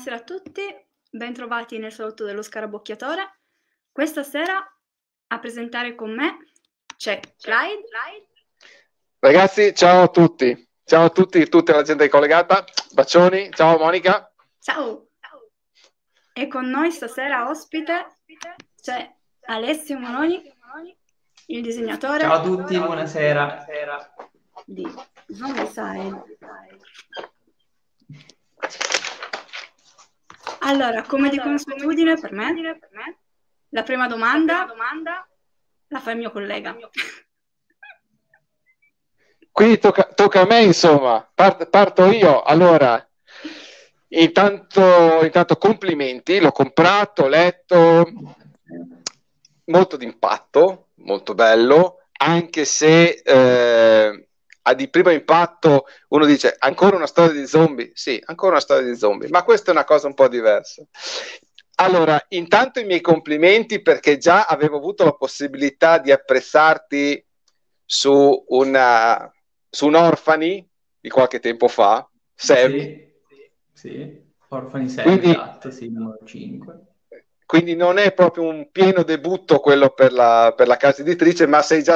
Buonasera a tutti, bentrovati nel salotto dello Scarabocchiatore. Questa sera a presentare con me c'è Clyde. Ragazzi, ciao a tutti, tutta la gente collegata, bacioni, ciao Monica. Ciao! E con noi stasera ospite c'è Alessio Mononi, il disegnatore. Ciao a tutti, buonasera. Di Zombicide. Allora, come di consuetudine per me, la prima domanda la fa il mio collega. Qui tocca a me, insomma, parto io. Allora, intanto complimenti, l'ho comprato, letto, molto d'impatto, molto bello, anche se di primo impatto uno dice ancora una storia di zombie, sì, ancora una storia di zombie, ma questa è una cosa un po' diversa. Allora, intanto i miei complimenti, perché già avevo avuto la possibilità di apprezzarti su un Orfani di qualche tempo fa, Sam. Sì, Orfani 6, quindi, esatto, sì, numero 5. Quindi non è proprio un pieno debutto quello per la casa editrice, ma hai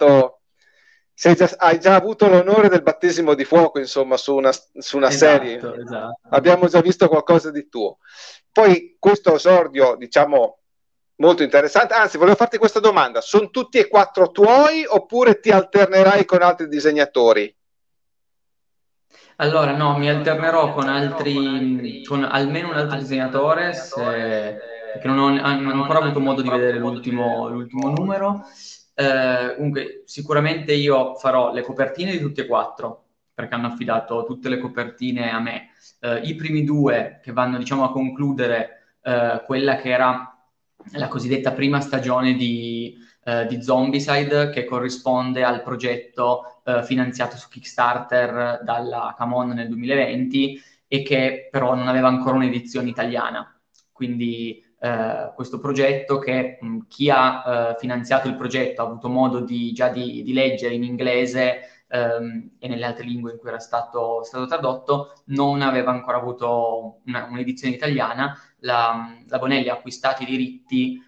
già avuto l'onore del battesimo di fuoco, insomma, su una serie. Esatto. Abbiamo già visto qualcosa di tuo. Poi questo esordio, diciamo, molto interessante. Anzi, volevo farti questa domanda: sono tutti e 4 tuoi oppure ti alternerai con altri disegnatori? Allora, no, mi alternerò con almeno un altro disegnatore, perché non ho ancora avuto modo di vedere l'ultimo numero. Comunque, sicuramente io farò le copertine di tutti e 4, perché hanno affidato tutte le copertine a me. I primi 2 che vanno, diciamo, a concludere quella che era la cosiddetta prima stagione di Zombicide, che corrisponde al progetto finanziato su Kickstarter dalla Camon nel 2020 e che però non aveva ancora un'edizione italiana. Quindi questo progetto che chi ha finanziato il progetto ha avuto modo già di leggere in inglese e nelle altre lingue in cui era stato tradotto, non aveva ancora avuto un'edizione italiana. La Bonelli ha acquistato i diritti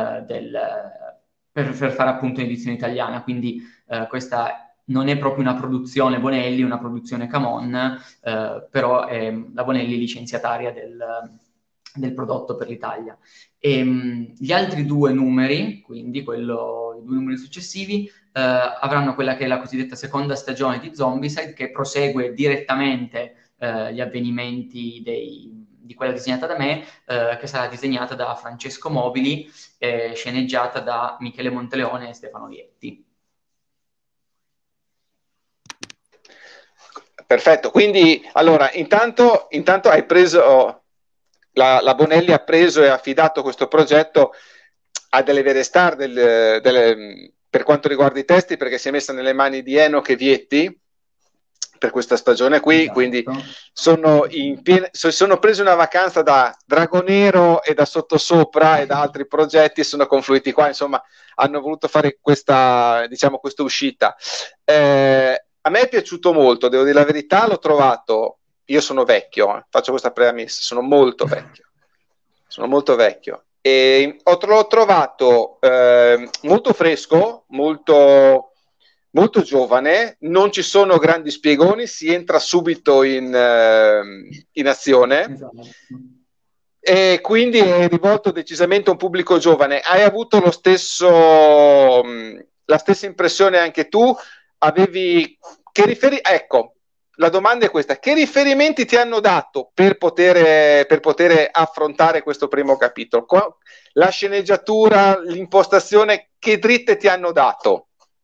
per fare appunto un'edizione italiana, quindi questa non è proprio una produzione Bonelli, una produzione Camon, però è la Bonelli licenziataria del prodotto per l'Italia. Gli altri 2 numeri, quindi i 2 numeri successivi, avranno quella che è la cosiddetta seconda stagione di Zombicide, che prosegue direttamente gli avvenimenti di quella disegnata da me, che sarà disegnata da Francesco Mobili, sceneggiata da Michele Monteleone e Stefano Vietti. Perfetto, quindi allora intanto hai preso, la Bonelli ha preso e affidato questo progetto a delle vere star per quanto riguarda i testi, perché si è messa nelle mani di Enoch e Vietti per questa stagione qui, esatto. Quindi sono presi una vacanza da Dragonero e da Sottosopra e da altri progetti, sono confluiti qua, insomma hanno voluto fare questa uscita. A me è piaciuto molto, devo dire la verità, l'ho trovato, io sono vecchio, faccio questa premessa, sono molto vecchio e l'ho trovato molto fresco, molto giovane, non ci sono grandi spiegoni, si entra subito in azione. Esatto. E quindi è rivolto decisamente a un pubblico giovane. Hai avuto la stessa impressione anche tu? Ecco, la domanda è questa: che riferimenti ti hanno dato per poter affrontare questo primo capitolo? La sceneggiatura, l'impostazione, che dritte ti hanno dato?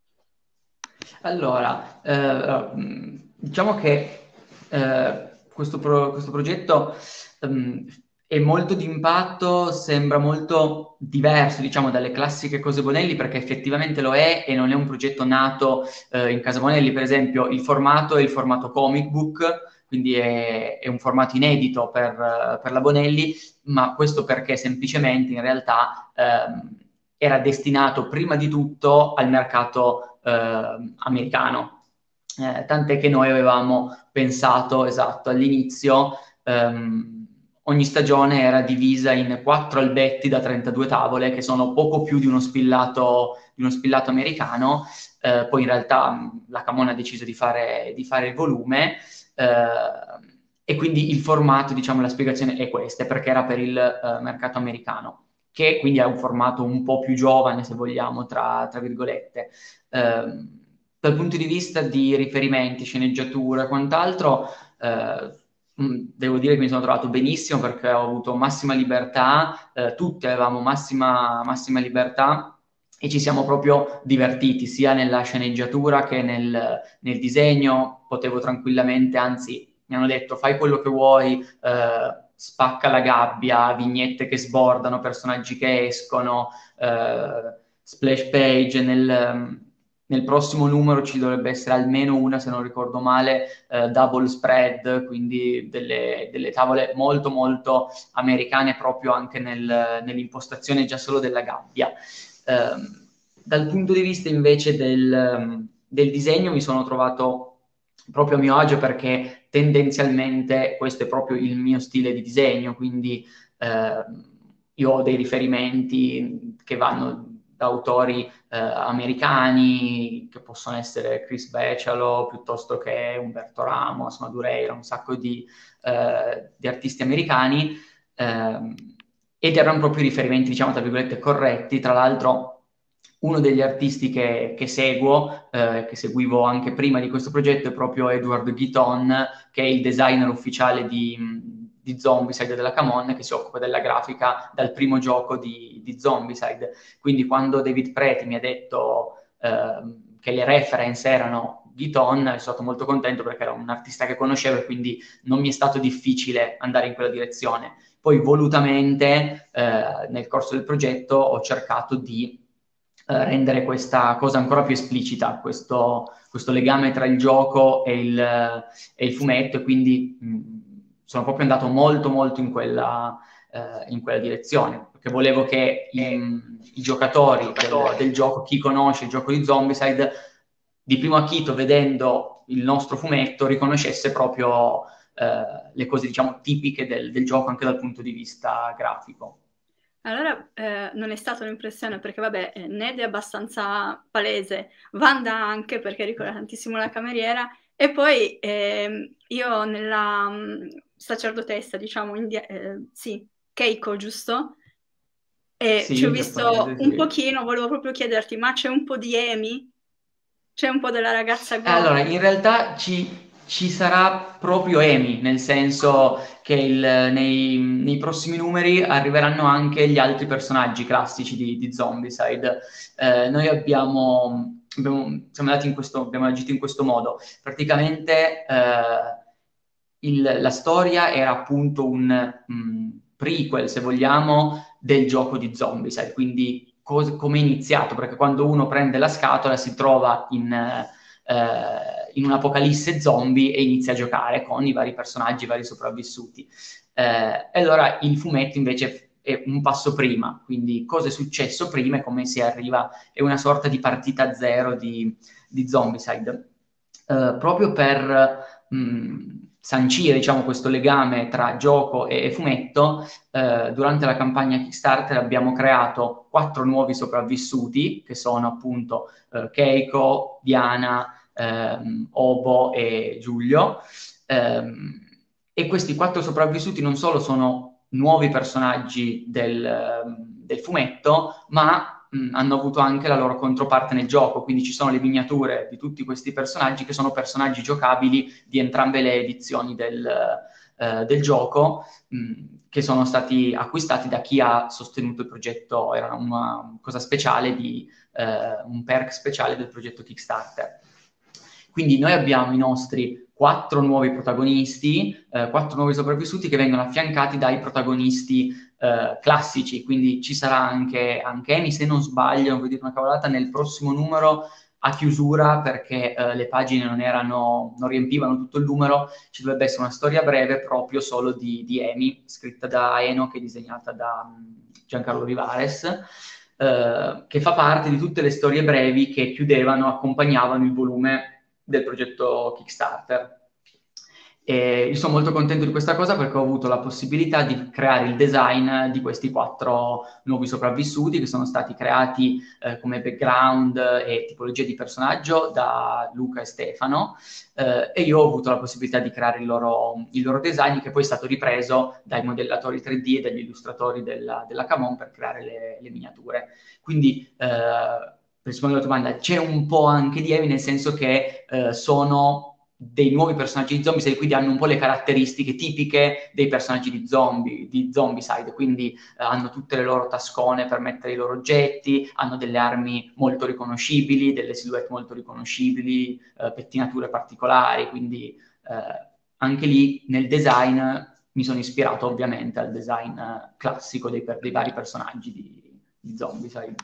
Allora, diciamo che questo progetto è molto d'impatto, sembra molto diverso, diciamo, dalle classiche cose Bonelli, perché effettivamente lo è e non è un progetto nato in casa Bonelli. Per esempio, il formato è il formato comic book, quindi è un formato inedito per la Bonelli, ma questo perché semplicemente in realtà era destinato prima di tutto al mercato americano. Tant'è che noi avevamo pensato, esatto, all'inizio ogni stagione era divisa in 4 albetti da 32 tavole, che sono poco più di uno spillato americano. Poi in realtà la Camon ha deciso di fare il volume, e quindi il formato, diciamo, la spiegazione è questa, perché era per il mercato americano, che quindi è un formato un po' più giovane, se vogliamo, tra virgolette. Dal punto di vista di riferimenti, sceneggiatura e quant'altro, devo dire che mi sono trovato benissimo, perché ho avuto massima libertà, tutti avevamo massima libertà, e ci siamo proprio divertiti sia nella sceneggiatura che nel disegno. Potevo tranquillamente, anzi mi hanno detto fai quello che vuoi, spacca la gabbia, vignette che sbordano, personaggi che escono, splash page. Nel prossimo numero ci dovrebbe essere almeno una, se non ricordo male, double spread, quindi delle tavole molto molto americane, proprio anche nell'impostazione già solo della gabbia. Dal punto di vista invece del disegno mi sono trovato proprio a mio agio, perché tendenzialmente questo è proprio il mio stile di disegno, quindi io ho dei riferimenti che vanno da autori americani, che possono essere Chris Bachalo, piuttosto che Umberto Ramos, Madureira, un sacco di artisti americani, ed erano proprio riferimenti, diciamo, tra virgolette, corretti. Tra l'altro uno degli artisti che seguo, che seguivo anche prima di questo progetto, è proprio Edward Guiton, che è il designer ufficiale di Zombicide della Camon, che si occupa della grafica dal primo gioco di Zombicide. Quindi quando David Preti mi ha detto che le reference erano Guiton, sono stato molto contento, perché era un artista che conoscevo, e quindi non mi è stato difficile andare in quella direzione. Poi volutamente nel corso del progetto ho cercato di rendere questa cosa ancora più esplicita, questo legame tra il gioco e il fumetto, e quindi sono proprio andato molto molto in quella direzione, perché volevo che i giocatori del gioco, chi conosce il gioco di Zombicide, di primo acchito, vedendo il nostro fumetto, riconoscesse proprio le cose, diciamo, tipiche del gioco, anche dal punto di vista grafico. Allora, non è stata un'impressione, perché vabbè, Ned è abbastanza palese, Wanda anche, perché ricorda tantissimo la cameriera, e poi io nella sacerdotessa, diciamo, sì, Keiko, giusto? E Sì, ci ho in visto giapponese, un sì. pochino, volevo proprio chiederti, ma c'è un po' di Amy? C'è un po' della ragazza goth? Allora, in realtà ci sarà proprio Amy, nel senso che nei prossimi numeri arriveranno anche gli altri personaggi classici di Zombicide. Noi abbiamo abbiamo agito in questo modo. Praticamente la storia era appunto un prequel, se vogliamo, del gioco di Zombicide, quindi come è iniziato, perché quando uno prende la scatola si trova in un'apocalisse zombie e inizia a giocare con i vari personaggi, i vari sopravvissuti. E allora il fumetto invece è un passo prima, quindi cosa è successo prima e come si arriva, è una sorta di partita zero di Zombicide. Proprio per sancire, diciamo, questo legame tra gioco e fumetto, durante la campagna Kickstarter abbiamo creato 4 nuovi sopravvissuti, che sono appunto Keiko, Diana, Obo e Giulio. E questi 4 sopravvissuti non solo sono nuovi personaggi del fumetto, ma hanno avuto anche la loro controparte nel gioco, quindi ci sono le miniature di tutti questi personaggi, che sono personaggi giocabili di entrambe le edizioni del gioco, che sono stati acquistati da chi ha sostenuto il progetto. Era una cosa speciale, un perk speciale del progetto Kickstarter. Quindi noi abbiamo i nostri 4 nuovi protagonisti, 4 nuovi sopravvissuti, che vengono affiancati dai protagonisti classici, quindi ci sarà anche Amy, se non sbaglio, non voglio dire una cavolata, nel prossimo numero a chiusura, perché le pagine non riempivano tutto il numero, ci dovrebbe essere una storia breve proprio solo di Amy, scritta da Enoch e disegnata da Giancarlo Vivares, che fa parte di tutte le storie brevi che accompagnavano il volume del progetto Kickstarter. E io sono molto contento di questa cosa perché ho avuto la possibilità di creare il design di questi 4 nuovi sopravvissuti che sono stati creati come background e tipologia di personaggio da Luca e Stefano, e io ho avuto la possibilità di creare il loro design, che poi è stato ripreso dai modellatori 3D e dagli illustratori della Camon per creare le miniature. Quindi, per rispondere alla tua domanda, c'è un po' anche di Evi, nel senso che sono dei nuovi personaggi di Zombicide, quindi hanno un po' le caratteristiche tipiche dei personaggi di Zombicide, quindi hanno tutte le loro tascone per mettere i loro oggetti, hanno delle armi molto riconoscibili, delle silhouette molto riconoscibili, pettinature particolari, quindi anche lì nel design mi sono ispirato ovviamente al design classico dei vari personaggi di Zombicide.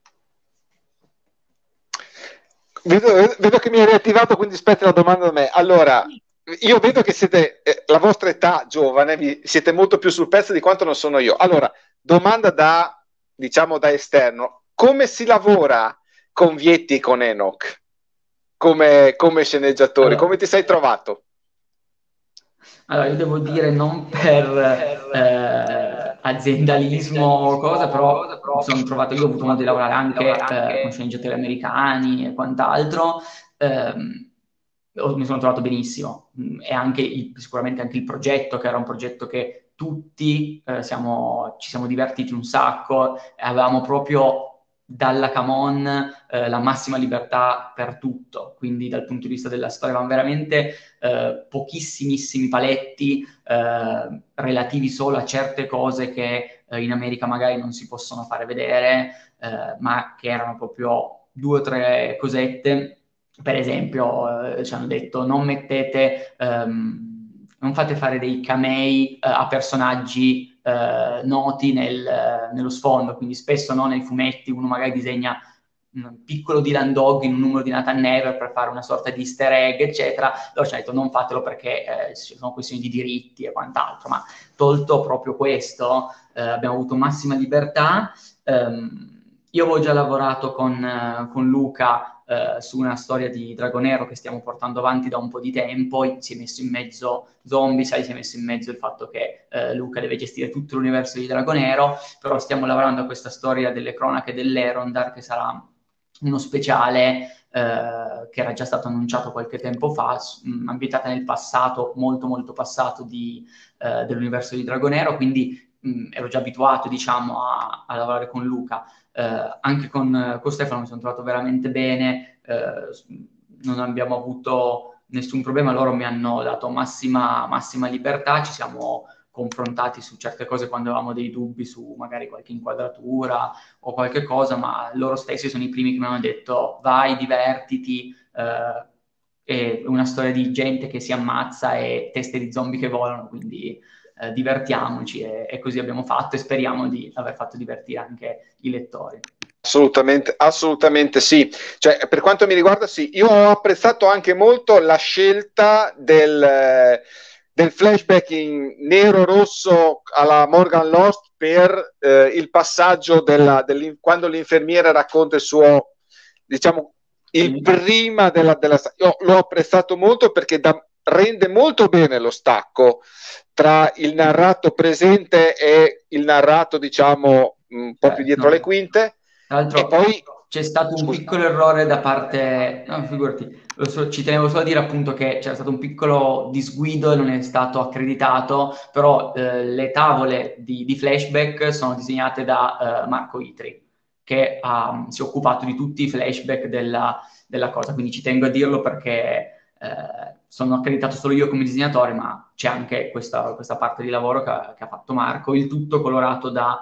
Vedo che mi hai riattivato, quindi aspetta la domanda da me. Allora, io vedo che siete, la vostra età giovane, siete molto più sul pezzo di quanto non sono io. Allora, domanda diciamo, da esterno. Come si lavora con Vietti e con Enoch come sceneggiatori? Allora, come ti sei trovato? Allora, io devo dire non per aziendalismo o cosa, però sono trovato, io ho avuto modo di lavorare anche con sceneggiatori americani e quant'altro, mi sono trovato benissimo. E anche sicuramente anche il progetto, che era un progetto che tutti ci siamo divertiti un sacco, avevamo proprio dalla Camon la massima libertà per tutto, quindi dal punto di vista della storia, ma veramente pochissimissimi paletti relativi solo a certe cose che in America magari non si possono fare vedere, ma che erano proprio 2 o 3 cosette. Per esempio, ci hanno detto non mettete, non fate fare dei camei a personaggi noti nello sfondo, quindi spesso nei fumetti uno magari disegna un piccolo Dylan Dog in un numero di Nathan Never per fare una sorta di easter egg, eccetera. Loro ci hanno detto non fatelo perché ci sono questioni di diritti e quant'altro, ma tolto proprio questo, abbiamo avuto massima libertà. Io avevo già lavorato con Luca su una storia di Dragonero che stiamo portando avanti da un po' di tempo, si è messo in mezzo Zombicide, si è messo in mezzo il fatto che Luca deve gestire tutto l'universo di Dragonero, però stiamo lavorando a questa storia delle cronache dell'Erondar, che sarà uno speciale che era già stato annunciato qualche tempo fa, ambientata nel passato, molto molto passato dell'universo di Dragonero, quindi ero già abituato, diciamo, a lavorare con Luca. Anche con Stefano mi sono trovato veramente bene, non abbiamo avuto nessun problema, loro mi hanno dato massima libertà, ci siamo confrontati su certe cose quando avevamo dei dubbi su magari qualche inquadratura o qualche cosa, ma loro stessi sono i primi che mi hanno detto vai, divertiti, è una storia di gente che si ammazza e teste di zombie che volano, quindi divertiamoci, e così abbiamo fatto, e speriamo di aver fatto divertire anche i lettori. Assolutamente sì. Cioè, per quanto mi riguarda, sì, io ho apprezzato anche molto la scelta del flashback in nero-rosso alla Morgan Lost per il passaggio quando l'infermiera racconta il suo, diciamo, il prima della io l'ho apprezzato molto perché rende molto bene lo stacco tra il narrato presente e il narrato, diciamo, un po' più dietro le quinte. Tra l'altro, e poi c'è stato un piccolo errore da parte, no, figurati, ci tenevo solo a dire appunto che c'era stato un piccolo disguido e non è stato accreditato, però le tavole di flashback sono disegnate da Marco Itri, che si è occupato di tutti i flashback della cosa, quindi ci tengo a dirlo perché sono accreditato solo io come disegnatore, ma c'è anche questa parte di lavoro che ha fatto Marco, il tutto colorato da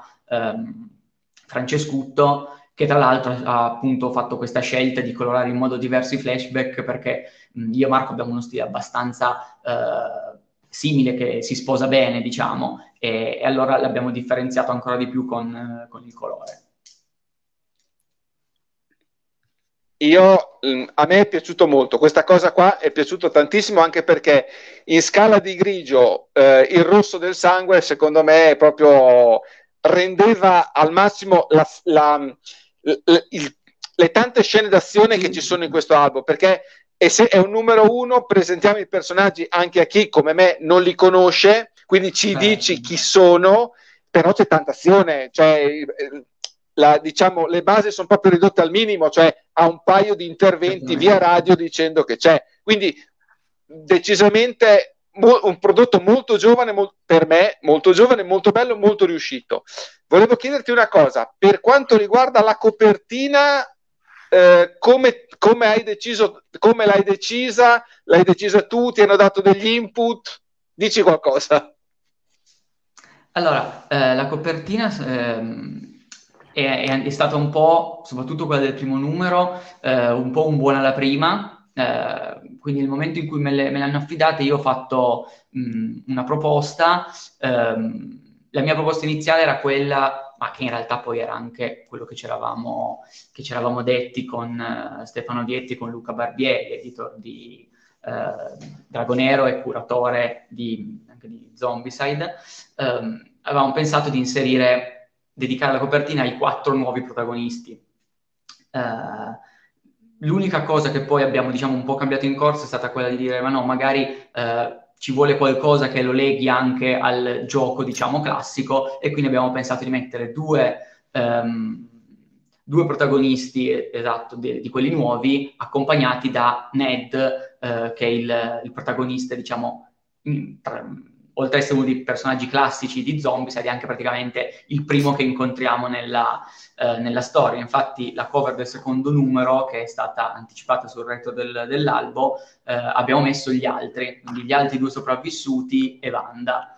Francescutto, che tra l'altro ha appunto fatto questa scelta di colorare in modo diverso i flashback, perché io e Marco abbiamo uno stile abbastanza simile, che si sposa bene, diciamo, e allora l'abbiamo differenziato ancora di più con il colore. A me è piaciuto molto, questa cosa qua è piaciuto tantissimo, anche perché in scala di grigio il rosso del sangue secondo me proprio rendeva al massimo le tante scene d'azione che ci sono in questo album, perché e se è un numero 1 presentiamo i personaggi anche a chi come me non li conosce, quindi ci dici chi sono, però c'è tanta azione, cioè diciamo, le basi sono proprio ridotte al minimo, cioè ha un paio di interventi via radio dicendo che c'è, quindi decisamente un prodotto molto giovane, per me molto giovane, molto bello, molto riuscito. Volevo chiederti una cosa, per quanto riguarda la copertina, come hai deciso, come l'hai decisa? L'hai decisa tu? Ti hanno dato degli input? Dici qualcosa. Allora, la copertina è stata un po', soprattutto quella del primo numero, un po' un buona alla prima. Quindi nel momento in cui me l'hanno affidata io ho fatto una proposta. La mia proposta iniziale era quella, ma che in realtà poi era anche quello che ci eravamo detti con Stefano Vietti e con Luca Barbieri, editor di Dragonero e curatore anche di Zombicide. Avevamo pensato di dedicare la copertina ai 4 nuovi protagonisti. L'unica cosa che poi abbiamo, diciamo, un po' cambiato in corso è stata quella di dire, ma no, magari ci vuole qualcosa che lo leghi anche al gioco, diciamo, classico, e quindi abbiamo pensato di mettere due protagonisti, esatto, di quelli nuovi, accompagnati da Ned, che è il protagonista, diciamo, oltre ad essere uno dei personaggi classici di Zombicide, è anche praticamente il primo che incontriamo nella storia. Infatti la cover del secondo numero, che è stata anticipata sul retro dell'albo, abbiamo messo gli altri, quindi gli altri 2 sopravvissuti e Wanda.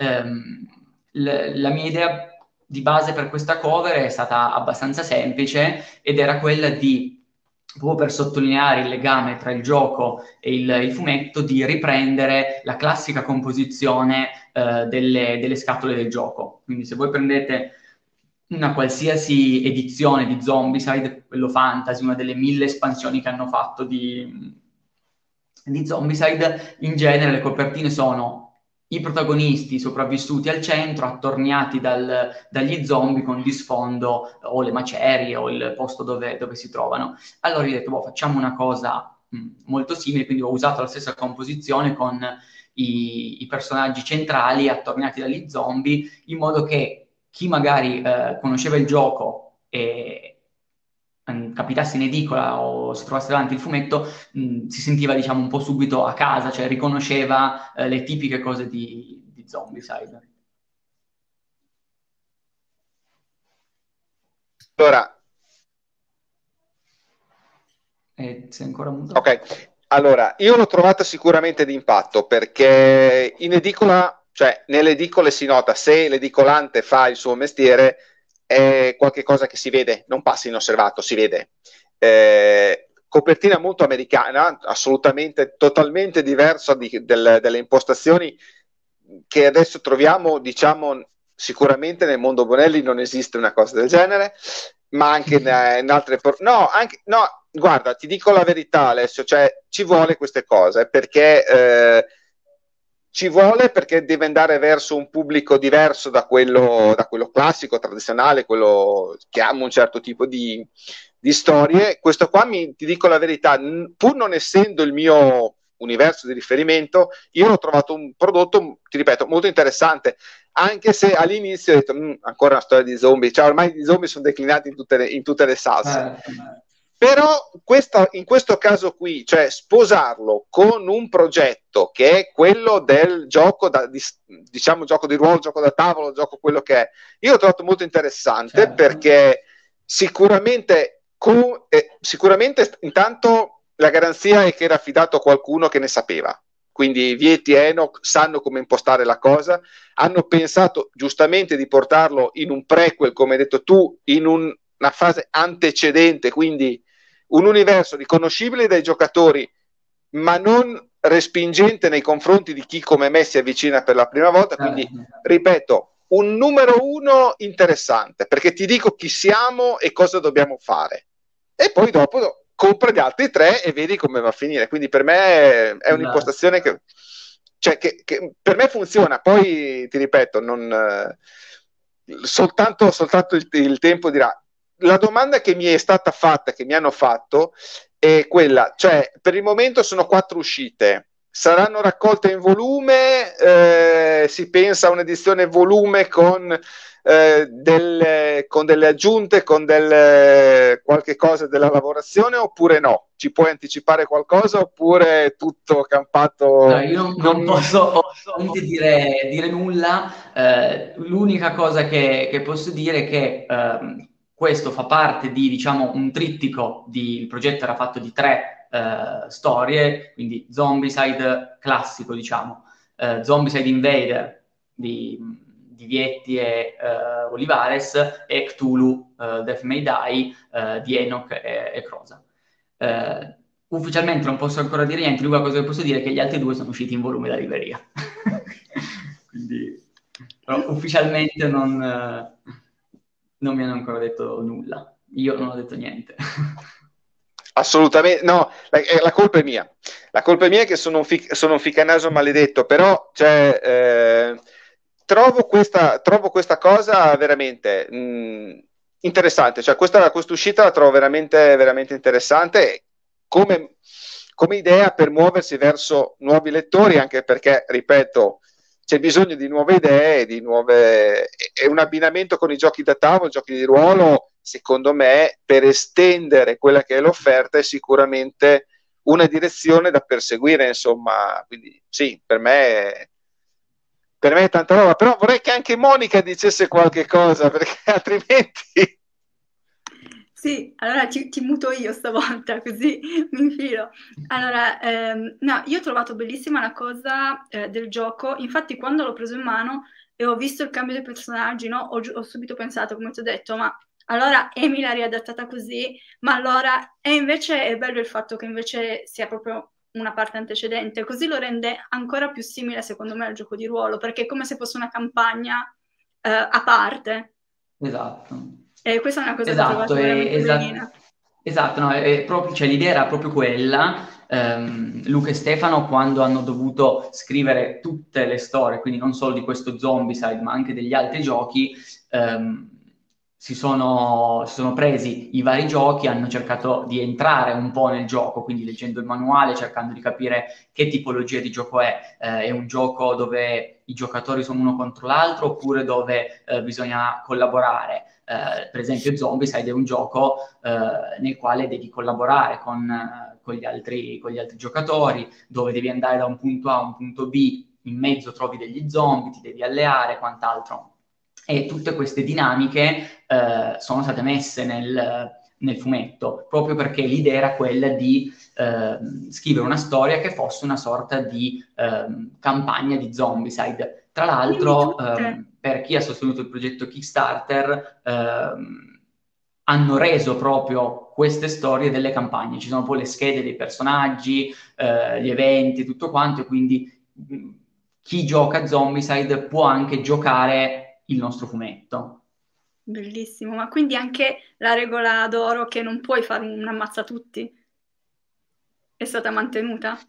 La mia idea di base per questa cover è stata abbastanza semplice, ed era quella di, proprio per sottolineare il legame tra il gioco e il fumetto, di riprendere la classica composizione delle scatole del gioco. Quindi se voi prendete una qualsiasi edizione di Zombicide, quello fantasy, una delle 1000 espansioni che hanno fatto di Zombicide, in genere le copertine sono i protagonisti sopravvissuti al centro, attorniati dagli zombie, con di sfondo o le macerie o il posto dove si trovano. Allora io ho detto, facciamo una cosa molto simile, quindi ho usato la stessa composizione con i personaggi centrali attorniati dagli zombie, in modo che chi magari conosceva il gioco e capitasse in edicola o si trovasse davanti il fumetto, si sentiva, diciamo, un po' subito a casa, cioè riconosceva le tipiche cose di Zombicide. Allora, sei ancora muto? Ok, allora, io l'ho trovata sicuramente d'impatto, perché in edicola, cioè nelle edicole si nota, se l'edicolante fa il suo mestiere, è qualcosa che si vede, non passa inosservato, si vede. Copertina molto americana, assolutamente, totalmente diversa delle impostazioni che adesso troviamo, diciamo, sicuramente nel mondo Bonelli non esiste una cosa del genere, ma anche in altre... No, guarda, ti dico la verità, Alessio, cioè ci vuole queste cose, perché ci vuole, perché deve andare verso un pubblico diverso da quello classico, tradizionale, quello che ama un certo tipo di storie. Questo qua, ti dico la verità, pur non essendo il mio universo di riferimento, io ho trovato un prodotto, ti ripeto, molto interessante, anche se all'inizio ho detto ancora una storia di zombie, cioè ormai i zombie sono declinati in tutte le salse. Però in questo caso qui, cioè sposarlo con un progetto che è quello del gioco, diciamo gioco di ruolo, gioco da tavolo, gioco quello che è, io l'ho trovato molto interessante, perché sicuramente intanto la garanzia è che era affidato a qualcuno che ne sapeva. Quindi Vietti e Enoch sanno come impostare la cosa, hanno pensato giustamente di portarlo in un prequel, come hai detto tu, in una fase antecedente, quindi un universo riconoscibile dai giocatori, ma non respingente nei confronti di chi come me si avvicina per la prima volta. Quindi, ripeto, un numero 1 interessante, perché ti dico chi siamo e cosa dobbiamo fare. E poi dopo compra gli altri 3 e vedi come va a finire. Quindi per me è un'impostazione che per me funziona. Poi ti ripeto, soltanto il tempo dirà. La domanda che mi è stata fatta, che mi hanno fatto, è quella, cioè per il momento sono 4 uscite, saranno raccolte in volume, si pensa a un'edizione volume con delle aggiunte, con qualche cosa della lavorazione, oppure no? Ci puoi anticipare qualcosa oppure è tutto campato? No, io non posso ovviamente dire nulla, l'unica cosa che posso dire è che questo fa parte di, diciamo, un trittico il progetto era fatto di 3 storie, quindi Zombicide classico, diciamo, Zombicide Invader di Vietti e Olivares e Cthulhu Death May Die di Enoch e Crosa. Ufficialmente non posso ancora dire niente, l'unica cosa che posso dire è che gli altri 2 sono usciti in volume da libreria. Quindi, però ufficialmente non mi hanno ancora detto nulla. Io non ho detto niente. Assolutamente, no, la colpa è mia. La colpa è mia che sono un ficanaso maledetto, però cioè, trovo questa cosa veramente interessante. Cioè, questa uscita la trovo veramente, veramente interessante come idea per muoversi verso nuovi lettori, anche perché, ripeto, c'è bisogno di nuove idee, e un abbinamento con i giochi da tavolo, giochi di ruolo, secondo me, per estendere quella che è l'offerta è sicuramente una direzione da perseguire, insomma. Quindi sì, per me è tanta roba, però vorrei che anche Monica dicesse qualche cosa, perché altrimenti... Sì, allora ti muto io stavolta, così mi infilo. Allora, no, io ho trovato bellissima la cosa del gioco, infatti quando l'ho preso in mano e ho visto il cambio dei personaggi, no, ho subito pensato, come ti ho detto, ma allora Amy l'ha riadattata così, ma allora... E invece è bello il fatto che invece sia proprio una parte antecedente, così lo rende ancora più simile, secondo me, al gioco di ruolo, perché è come se fosse una campagna a parte. Esatto. E questa è una cosa che ho trovato veramente bellina. Esatto, no, cioè, l'idea era proprio quella. Luca e Stefano, quando hanno dovuto scrivere tutte le storie, quindi non solo di questo Zombicide, ma anche degli altri giochi, si sono presi i vari giochi, hanno cercato di entrare un po' nel gioco, quindi leggendo il manuale, cercando di capire che tipologia di gioco è un gioco dove i giocatori sono uno contro l'altro oppure dove bisogna collaborare. Per esempio Zombicide è un gioco nel quale devi collaborare con gli altri giocatori, dove devi andare da un punto A a un punto B, in mezzo trovi degli zombie, ti devi alleare e quant'altro. E tutte queste dinamiche sono state messe nel fumetto, proprio perché l'idea era quella di scrivere una storia che fosse una sorta di campagna di Zombicide. Tra l'altro, per chi ha sostenuto il progetto Kickstarter, hanno reso proprio queste storie delle campagne. Ci sono poi le schede dei personaggi, gli eventi, tutto quanto, e quindi chi gioca a Zombicide può anche giocare il nostro fumetto. Bellissimo, ma quindi anche la regola d'oro che non puoi fare un ammazza tutti è stata mantenuta?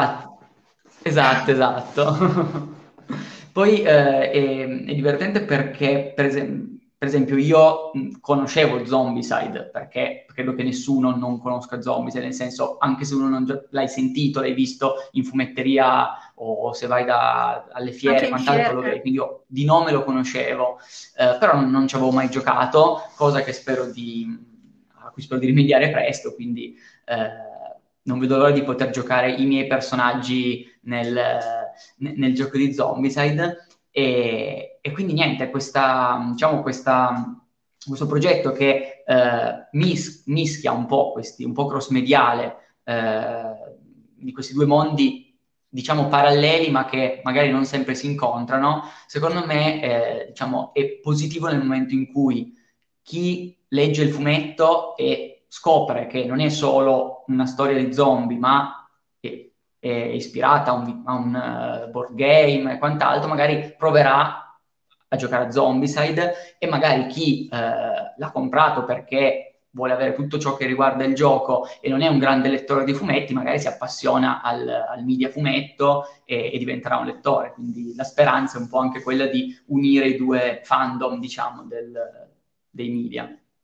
Esatto. Poi è divertente perché, per esempio, io conoscevo Zombicide, perché credo che nessuno non conosca Zombicide, nel senso, anche se uno non l'hai sentito, l'hai visto in fumetteria o se vai alle fiere, quant'altro lo vedi, quindi io di nome lo conoscevo, però non ci avevo mai giocato, cosa a cui spero di rimediare presto, quindi non vedo l'ora di poter giocare i miei personaggi nel gioco di Zombicide. E quindi niente, questo progetto che mischia un po' cross-mediale di questi 2 mondi, diciamo paralleli, ma che magari non sempre si incontrano, secondo me diciamo, è positivo nel momento in cui chi legge il fumetto e scopre che non è solo una storia di zombie, ma è ispirata a un board game e quant'altro, magari proverà a giocare a Zombicide, e magari chi l'ha comprato perché vuole avere tutto ciò che riguarda il gioco e non è un grande lettore di fumetti, magari si appassiona al media fumetto e diventerà un lettore. Quindi la speranza è un po' anche quella di unire i 2 fandom, diciamo, dei media.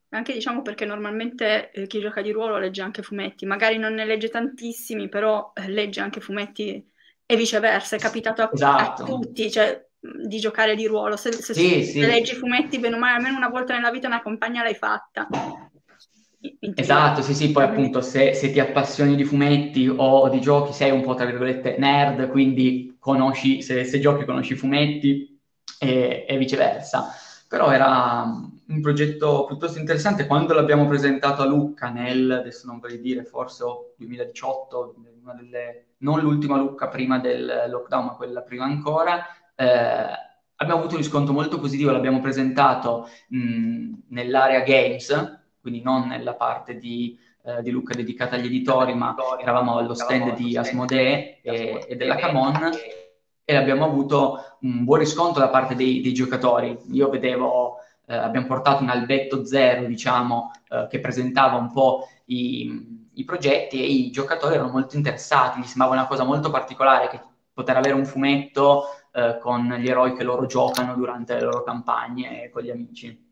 anche diciamo perché normalmente chi gioca di ruolo legge anche fumetti, magari non ne legge tantissimi, però legge anche fumetti e viceversa, è capitato a Esatto. tutti, cioè, di giocare di ruolo, Sì, se sì. leggi fumetti, bene o male, almeno una volta nella vita una campagna l'hai fatta, in teoria. Esatto, sì, sì, poi Quindi, appunto se ti appassioni di fumetti o di giochi sei un po' tra virgolette nerd, quindi conosci, se giochi conosci i fumetti e viceversa. Però era un progetto piuttosto interessante quando l'abbiamo presentato a Lucca adesso non vorrei dire, forse 2018, non l'ultima Lucca prima del lockdown, ma quella prima ancora, abbiamo avuto un riscontro molto positivo, l'abbiamo presentato nell'area games, quindi non nella parte di Lucca dedicata agli editori, ma eravamo allo stand di Asmodee e della Camon e abbiamo avuto un buon riscontro da parte dei giocatori. Io vedevo, abbiamo portato un albetto zero, diciamo, che presentava un po' i progetti e i giocatori erano molto interessati, gli sembrava una cosa molto particolare che poter avere un fumetto con gli eroi che loro giocano durante le loro campagne con gli amici.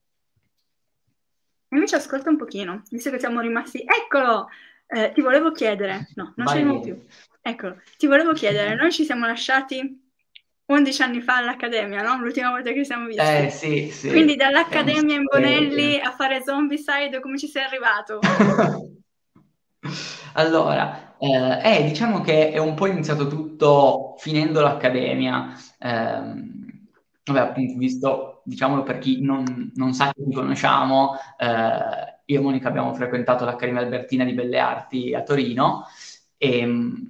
invece ascolta un pochino, visto che siamo rimasti... Eccolo! Ti volevo chiedere... No, non ci Vai vediamo via. più. Eccolo, ti volevo chiedere, noi ci siamo lasciati 11 anni fa all'Accademia, no? L'ultima volta che ci siamo visti. Sì, Quindi sì, è una dall'Accademia in storia. Bonelli a fare Zombicide, come ci sei arrivato? Allora, diciamo che è un po' iniziato tutto finendo l'accademia. Vabbè, appunto, visto, diciamolo per chi non sa che ci conosciamo, io e Monica abbiamo frequentato l'Accademia Albertina di Belle Arti a Torino e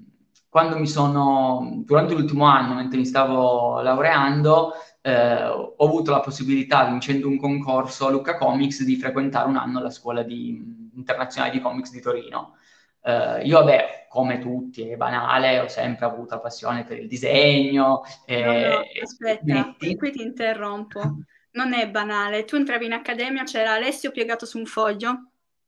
durante l'ultimo anno, mentre mi stavo laureando, ho avuto la possibilità, vincendo un concorso a Lucca Comics, di frequentare un anno la scuola internazionale di comics di Torino. Io, vabbè, come tutti, è banale, ho sempre avuto la passione per il disegno, No, no, i aspetta, qui fumetti. ti interrompo. Non è banale. Tu entravi in accademia, c'era Alessio piegato su un foglio.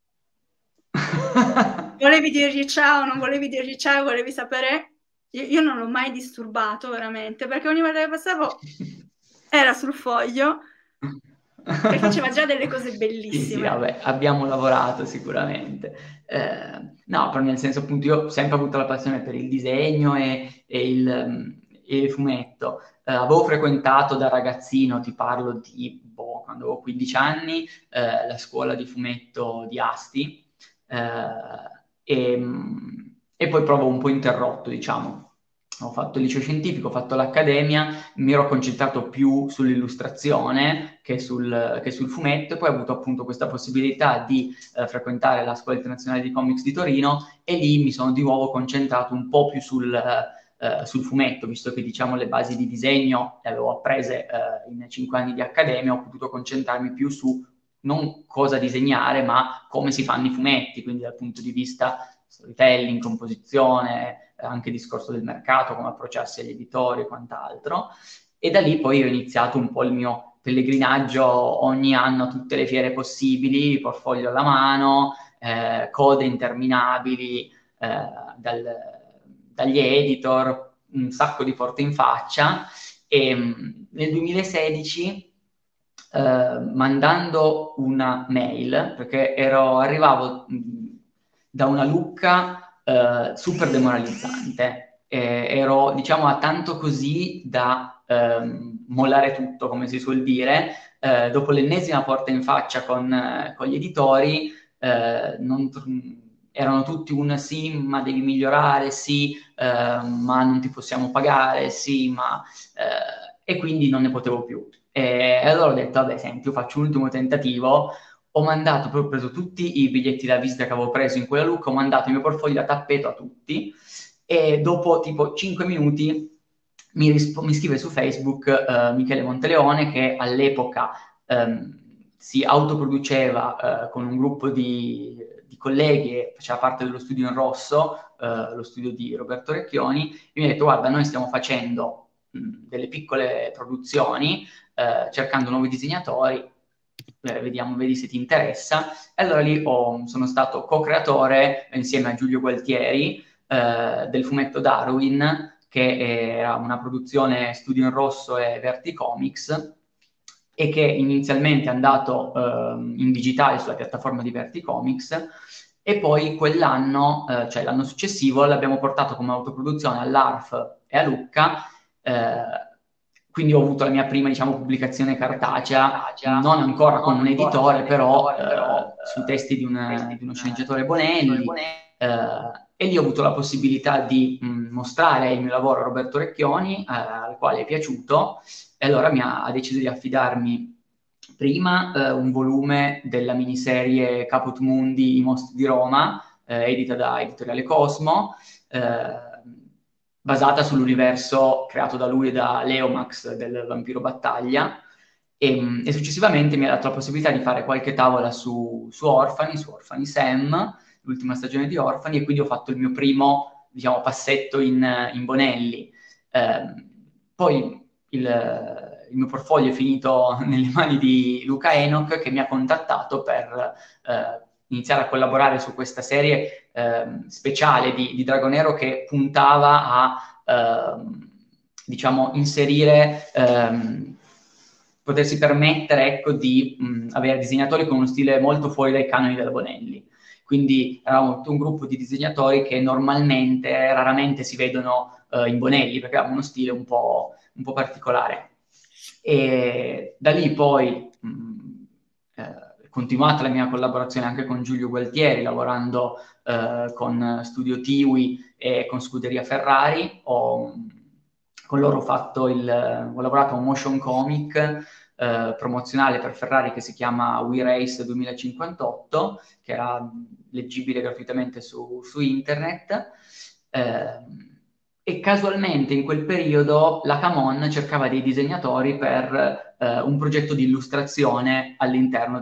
Volevi dirgli ciao, non volevi dirgli ciao, volevi sapere? Io non l'ho mai disturbato veramente, perché ogni volta che passavo era sul foglio e faceva già delle cose Sì, sì, bellissime. vabbè, abbiamo lavorato sicuramente. No, però nel senso appunto io ho sempre avuto la passione per il disegno e il fumetto. Avevo frequentato da ragazzino, ti parlo di quando avevo 15 anni, la scuola di fumetto di Asti e poi proprio un po' interrotto, diciamo. Ho fatto il liceo scientifico, ho fatto l'accademia, mi ero concentrato più sull'illustrazione che sul fumetto e poi ho avuto appunto questa possibilità di frequentare la Scuola Internazionale di Comics di Torino e lì mi sono di nuovo concentrato un po' più sul fumetto, visto che diciamo le basi di disegno le avevo apprese in 5 anni di accademia, ho potuto concentrarmi più su non cosa disegnare, ma come si fanno i fumetti, quindi dal punto di vista storytelling, composizione, anche discorso del mercato, come approcciarsi agli editori e quant'altro. E da lì poi ho iniziato un po' il mio pellegrinaggio ogni anno a tutte le fiere possibili, portfolio alla mano, code interminabili dagli editor, un sacco di porte in faccia. E nel 2016 mandando una mail, perché arrivavo da una Lucca super demoralizzante, ero diciamo a tanto così da mollare tutto, come si suol dire, dopo l'ennesima porta in faccia con gli editori, erano tutti un sì, ma devi migliorare, sì, ma non ti possiamo pagare, sì, ma... e quindi non ne potevo più. E allora ho detto, vabbè, senti, io faccio un ultimo tentativo, ho preso tutti i biglietti da visita che avevo preso in quella Lucca, ho mandato il mio portfolio a tappeto a tutti e dopo tipo 5 minuti mi scrive su Facebook Michele Monteleone che all'epoca si autoproduceva con un gruppo di colleghi e faceva parte dello studio in rosso, lo studio di Roberto Recchioni, e mi ha detto guarda noi stiamo facendo delle piccole produzioni cercando nuovi disegnatori, vedi se ti interessa. E allora lì sono stato co-creatore insieme a Giulio Gualtieri del fumetto Darwin, che era una produzione Studio in Rosso e Verticomics, e che inizialmente è andato in digitale sulla piattaforma di Verticomics, e poi quell'anno, cioè l'anno successivo, l'abbiamo portato come autoproduzione all'ARF e a Lucca, quindi ho avuto la mia prima, diciamo, pubblicazione cartacea, non ancora con un editore, però sui testi di uno sceneggiatore Bonelli, e lì ho avuto la possibilità di mostrare il mio lavoro a Roberto Recchioni, al quale è piaciuto, e allora ha deciso di affidarmi prima un volume della miniserie Caput Mundi, I mostri di Roma, edita da Editoriale Cosmo, basata sull'universo creato da lui e da Leomax del Vampiro Battaglia, e successivamente mi ha dato la possibilità di fare qualche tavola su Orfani Sam, l'ultima stagione di Orfani, e quindi ho fatto il mio primo, diciamo, passetto in Bonelli. Poi il mio portfolio è finito nelle mani di Luca Enoch, che mi ha contattato per iniziare a collaborare su questa serie speciale di Dragonero, che puntava a diciamo inserire, potersi permettere, ecco, di avere disegnatori con uno stile molto fuori dai canoni della Bonelli. Quindi eravamo un gruppo di disegnatori che normalmente, raramente si vedono in Bonelli, perché avevamo uno stile un po' particolare. E da lì poi è continuata la mia collaborazione anche con Giulio Gualtieri, lavorando con Studio Tiwi e con Scuderia Ferrari. Con loro ho lavorato a un motion comic promozionale per Ferrari che si chiama We Race 2058, che era leggibile gratuitamente su internet. E casualmente in quel periodo la Camon cercava dei disegnatori per un progetto di illustrazione all'interno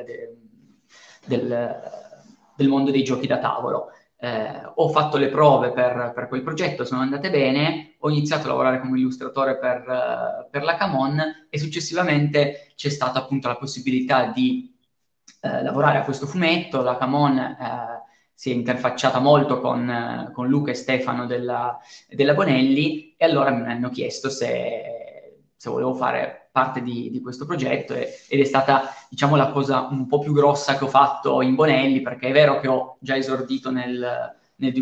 del mondo dei giochi da tavolo. Ho fatto le prove per quel progetto, sono andate bene, ho iniziato a lavorare come illustratore per la Camon, e successivamente c'è stata appunto la possibilità di lavorare a questo fumetto. La Camon si è interfacciata molto con Luca e Stefano della Bonelli, e allora mi hanno chiesto se volevo fare parte di questo progetto, ed è stata, diciamo, la cosa un po' più grossa che ho fatto in Bonelli, perché è vero che ho già esordito nel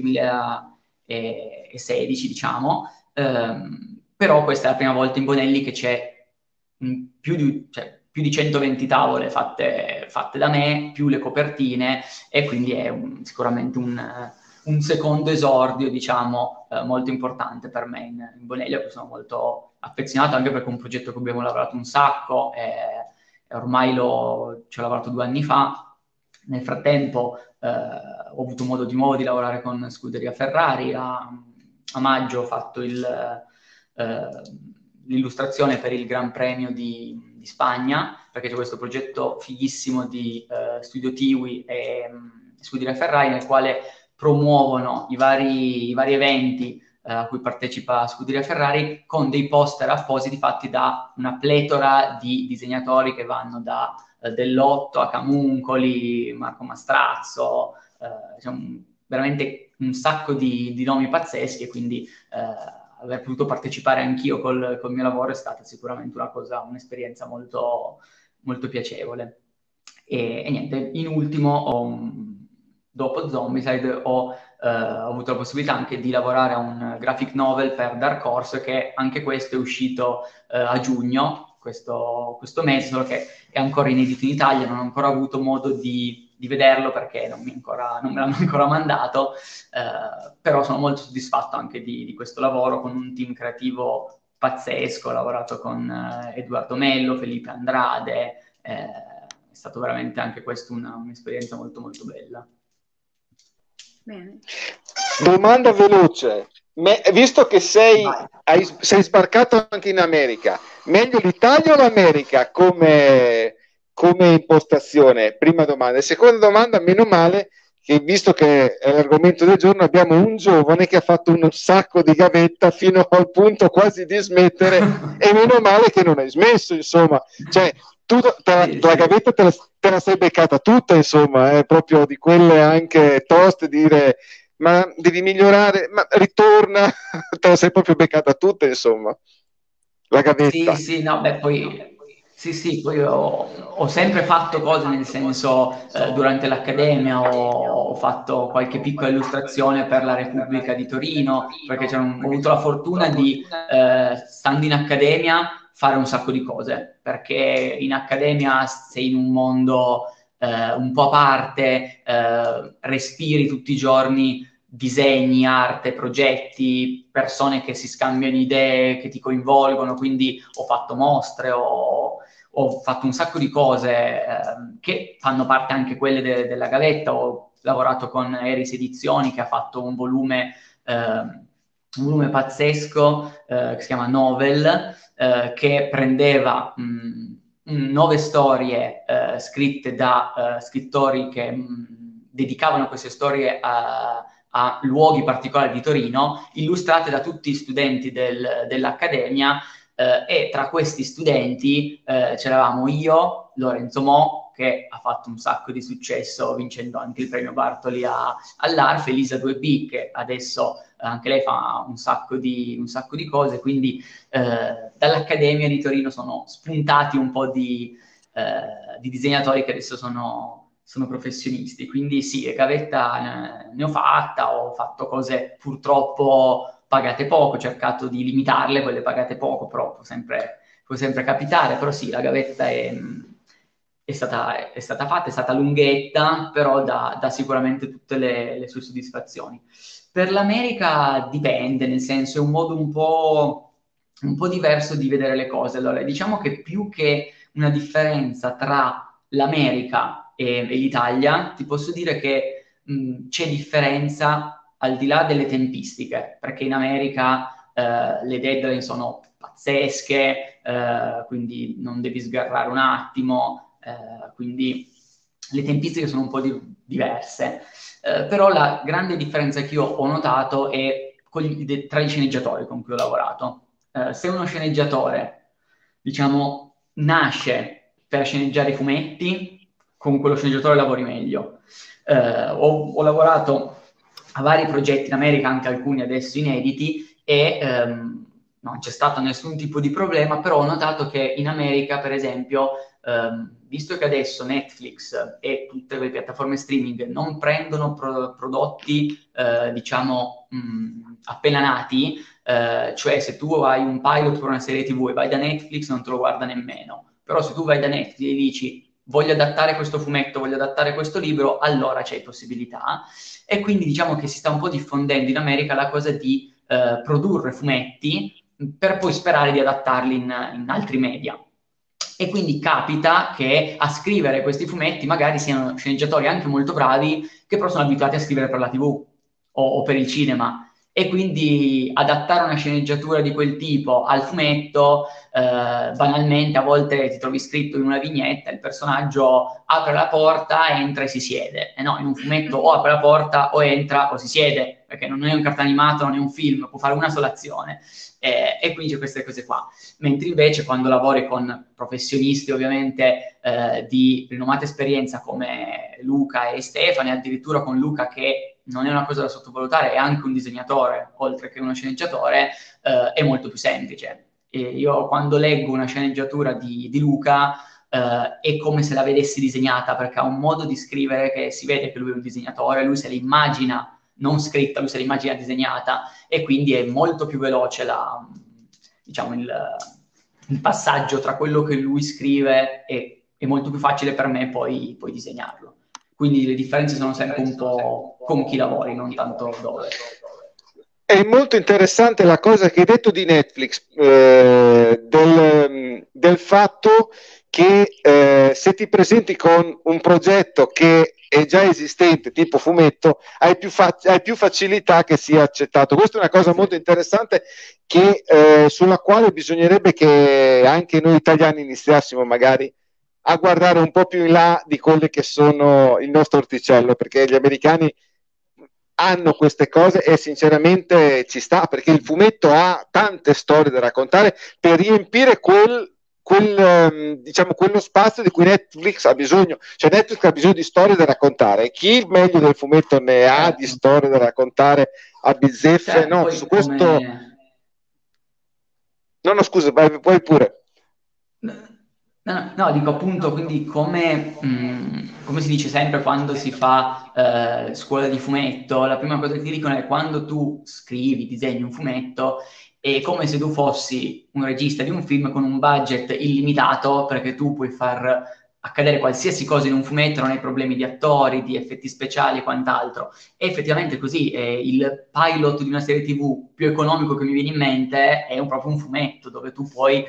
2016, diciamo, però questa è la prima volta in Bonelli che c'è più di 120 tavole fatte da me, più le copertine, e quindi è sicuramente un secondo esordio, diciamo, molto importante per me in Bonelli, a cui sono molto affezionato, anche perché è un progetto che abbiamo lavorato un sacco, e ormai ci ho lavorato 2 anni fa. Nel frattempo ho avuto modo di nuovo di lavorare con Scuderia Ferrari. A maggio ho fatto l'illustrazione per il Gran Premio di Spagna, perché c'è questo progetto fighissimo di Studio Tiwi e Scuderia Ferrari, nel quale promuovono i vari eventi a cui partecipa Scuderia Ferrari, con dei poster appositi fatti da una pletora di disegnatori che vanno da Dell'Otto a Camuncoli, Marco Mastrazzo, diciamo, veramente un sacco di nomi pazzeschi, e quindi aver potuto partecipare anch'io col mio lavoro è stata sicuramente un'esperienza molto, molto piacevole. E niente, in ultimo, dopo Zombicide, ho avuto la possibilità anche di lavorare a un graphic novel per Dark Horse, che anche questo è uscito a giugno, questo mese, solo che è ancora inedito in Italia, non ho ancora avuto modo di vederlo perché non me l'hanno ancora mandato, però sono molto soddisfatto anche di questo lavoro, con un team creativo pazzesco. Ho lavorato con Edoardo Mello, Felipe Andrade, è stato veramente anche questo un'esperienza molto molto bella. Bene. Domanda veloce. Visto che sei sbarcato anche in America, meglio l'Italia o l'America come impostazione? Prima domanda. E seconda domanda, meno male che, visto che è l'argomento del giorno, abbiamo un giovane che ha fatto un sacco di gavetta fino al punto quasi di smettere, e meno male che non hai smesso, insomma. Cioè, tu la gavetta te la sei beccata tutta, insomma, proprio di quelle anche toste, dire ma devi migliorare, ma ritorna, te la sei proprio beccata tutta, insomma, la gavetta. Sì, no, beh, poi Sì, sì, poi ho sempre fatto cose, nel senso, durante l'accademia ho fatto qualche piccola illustrazione per la Repubblica di Torino, perché ho avuto la fortuna di, stando in accademia, fare un sacco di cose, perché in accademia sei in un mondo un po' a parte, respiri tutti i giorni disegni, arte, progetti, persone che si scambiano idee, che ti coinvolgono, quindi ho fatto mostre, ho fatto un sacco di cose che fanno parte anche quelle della Gavetta. Ho lavorato con Eris Edizioni, che ha fatto un volume pazzesco che si chiama Novel, che prendeva 9 storie scritte da scrittori che dedicavano queste storie a luoghi particolari di Torino, illustrate da tutti gli studenti dell'Accademia, e tra questi studenti c'eravamo io, Lorenzo Mo, che ha fatto un sacco di successo vincendo anche il premio Bartoli all'Arf, Elisa 2B, che adesso anche lei fa un sacco di cose, quindi dall'Accademia di Torino sono spuntati un po' di disegnatori che adesso sono professionisti. Quindi sì, gavetta ne ho fatta, ho fatto cose purtroppo pagate poco, ho cercato di limitarle, quelle pagate poco, però può sempre capitare. Però sì, la gavetta è stata fatta, è stata lunghetta, però dà sicuramente tutte le sue soddisfazioni. Per l'America dipende, nel senso è un modo un po' diverso di vedere le cose. Allora, diciamo che più che una differenza tra l'America e l'Italia, ti posso dire che c'è differenza al di là delle tempistiche, perché in America le deadline sono pazzesche, quindi non devi sgarrare un attimo, quindi le tempistiche sono un po' diverse. Però la grande differenza che io ho notato è tra i sceneggiatori con cui ho lavorato. Se uno sceneggiatore, diciamo, nasce per sceneggiare i fumetti, con quello sceneggiatore lavori meglio. Ho lavorato a vari progetti in America, anche alcuni adesso inediti, e non c'è stato nessun tipo di problema, però ho notato che in America, per esempio, visto che adesso Netflix e tutte le piattaforme streaming non prendono prodotti, diciamo, appena nati, cioè se tu hai un pilot per una serie TV e vai da Netflix non te lo guarda nemmeno, però se tu vai da Netflix e dici voglio adattare questo fumetto, voglio adattare questo libro, allora c'è possibilità. E quindi diciamo che si sta un po' diffondendo in America la cosa di produrre fumetti per poi sperare di adattarli in altri media. E quindi capita che a scrivere questi fumetti magari siano sceneggiatori anche molto bravi, che però sono abituati a scrivere per la TV o per il cinema. E quindi adattare una sceneggiatura di quel tipo al fumetto, banalmente a volte ti trovi scritto in una vignetta, il personaggio apre la porta, entra e si siede. E no, in un fumetto o apre la porta o entra o si siede, perché non è un cartone animato, non è un film, può fare una sola azione. E quindi c'è queste cose qua. Mentre invece quando lavori con professionisti ovviamente di rinomata esperienza come Luca e Stefani, addirittura con Luca che non è una cosa da sottovalutare, è anche un disegnatore oltre che uno sceneggiatore, è molto più semplice. E io quando leggo una sceneggiatura di Luca è come se la vedessi disegnata, perché ha un modo di scrivere che si vede che lui è un disegnatore, lui se l'immagina non scritta, lui se l'immagina disegnata, e quindi è molto più veloce diciamo, il passaggio tra quello che lui scrive e è molto più facile per me poi disegnarlo. Quindi le differenze sono sempre un po' con chi lavori, non tanto dove. È molto interessante la cosa che hai detto di Netflix, del fatto che se ti presenti con un progetto che è già esistente, tipo fumetto, hai più facilità che sia accettato. Questa è una cosa molto interessante sulla quale bisognerebbe che anche noi italiani iniziassimo magari a guardare un po' più in là di quelle che sono il nostro orticello, perché gli americani hanno queste cose e sinceramente ci sta, perché il fumetto ha tante storie da raccontare per riempire diciamo, quello spazio di cui Netflix ha bisogno. Cioè Netflix ha bisogno di storie da raccontare, e chi meglio del fumetto ne ha di storie da raccontare a bizzeffe? No, su questo... No, scusa, vai pure. No, dico appunto, quindi come si dice sempre quando si fa scuola di fumetto, la prima cosa che ti dicono è quando tu scrivi, disegni un fumetto, è come se tu fossi un regista di un film con un budget illimitato, perché tu puoi far accadere qualsiasi cosa in un fumetto, non hai problemi di attori, di effetti speciali e quant'altro. E effettivamente così, il pilot di una serie TV più economico che mi viene in mente è proprio un fumetto, dove tu puoi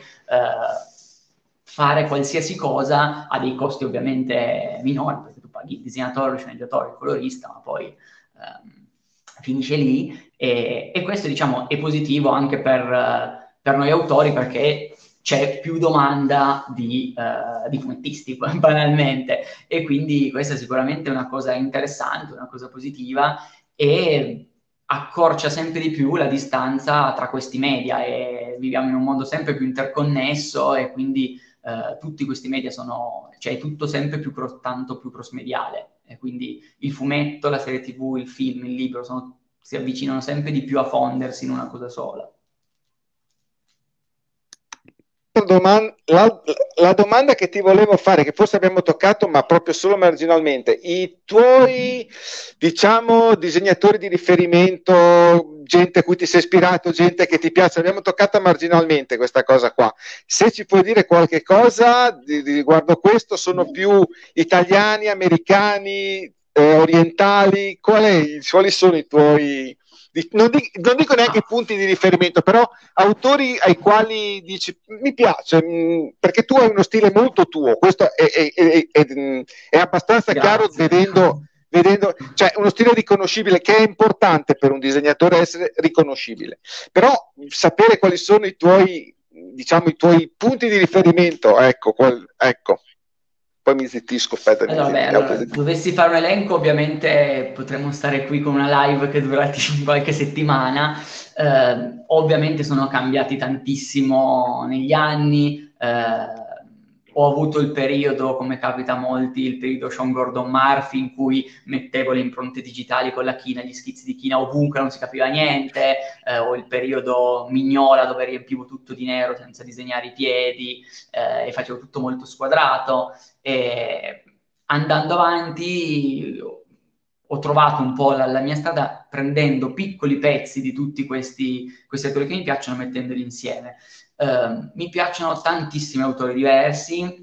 fare qualsiasi cosa a dei costi ovviamente minori, perché tu paghi il disegnatore, il sceneggiatore, il colorista, ma poi finisce lì. E questo, diciamo, è positivo anche per noi autori, perché c'è più domanda di fumettisti, banalmente. E quindi questa è sicuramente una cosa interessante, una cosa positiva, e accorcia sempre di più la distanza tra questi media, e viviamo in un mondo sempre più interconnesso, e quindi tutti questi media sono, cioè è tutto sempre più tanto più cross-mediale, e quindi il fumetto, la serie TV, il film, il libro si avvicinano sempre di più a fondersi in una cosa sola. La domanda che ti volevo fare, che forse abbiamo toccato, ma proprio solo marginalmente, i tuoi, diciamo, disegnatori di riferimento, gente a cui ti sei ispirato, gente che ti piace, abbiamo toccato marginalmente questa cosa qua. Se ci puoi dire qualche cosa riguardo questo, sono più italiani, americani, orientali? Quali sono i tuoi... Non dico neanche punti di riferimento, però autori ai quali dici mi piace, perché tu hai uno stile molto tuo, questo è abbastanza chiaro vedendo, cioè uno stile riconoscibile, che è importante per un disegnatore essere riconoscibile, però sapere quali sono i tuoi, diciamo, i tuoi punti di riferimento, ecco. Poi mi zittisco, aspetta. Allora, dovessi fare un elenco, ovviamente potremmo stare qui con una live che durerà qualche settimana. Ovviamente sono cambiati tantissimo negli anni. Ho avuto il periodo, come capita a molti, il periodo Sean Gordon Murphy, in cui mettevo le impronte digitali con la china, gli schizzi di china ovunque, non si capiva niente. O il periodo Mignola, dove riempivo tutto di nero senza disegnare i piedi, e facevo tutto molto squadrato. E andando avanti ho trovato un po' la mia strada, prendendo piccoli pezzi di tutti questi autori che mi piacciono, mettendoli insieme. Mi piacciono tantissimi autori diversi.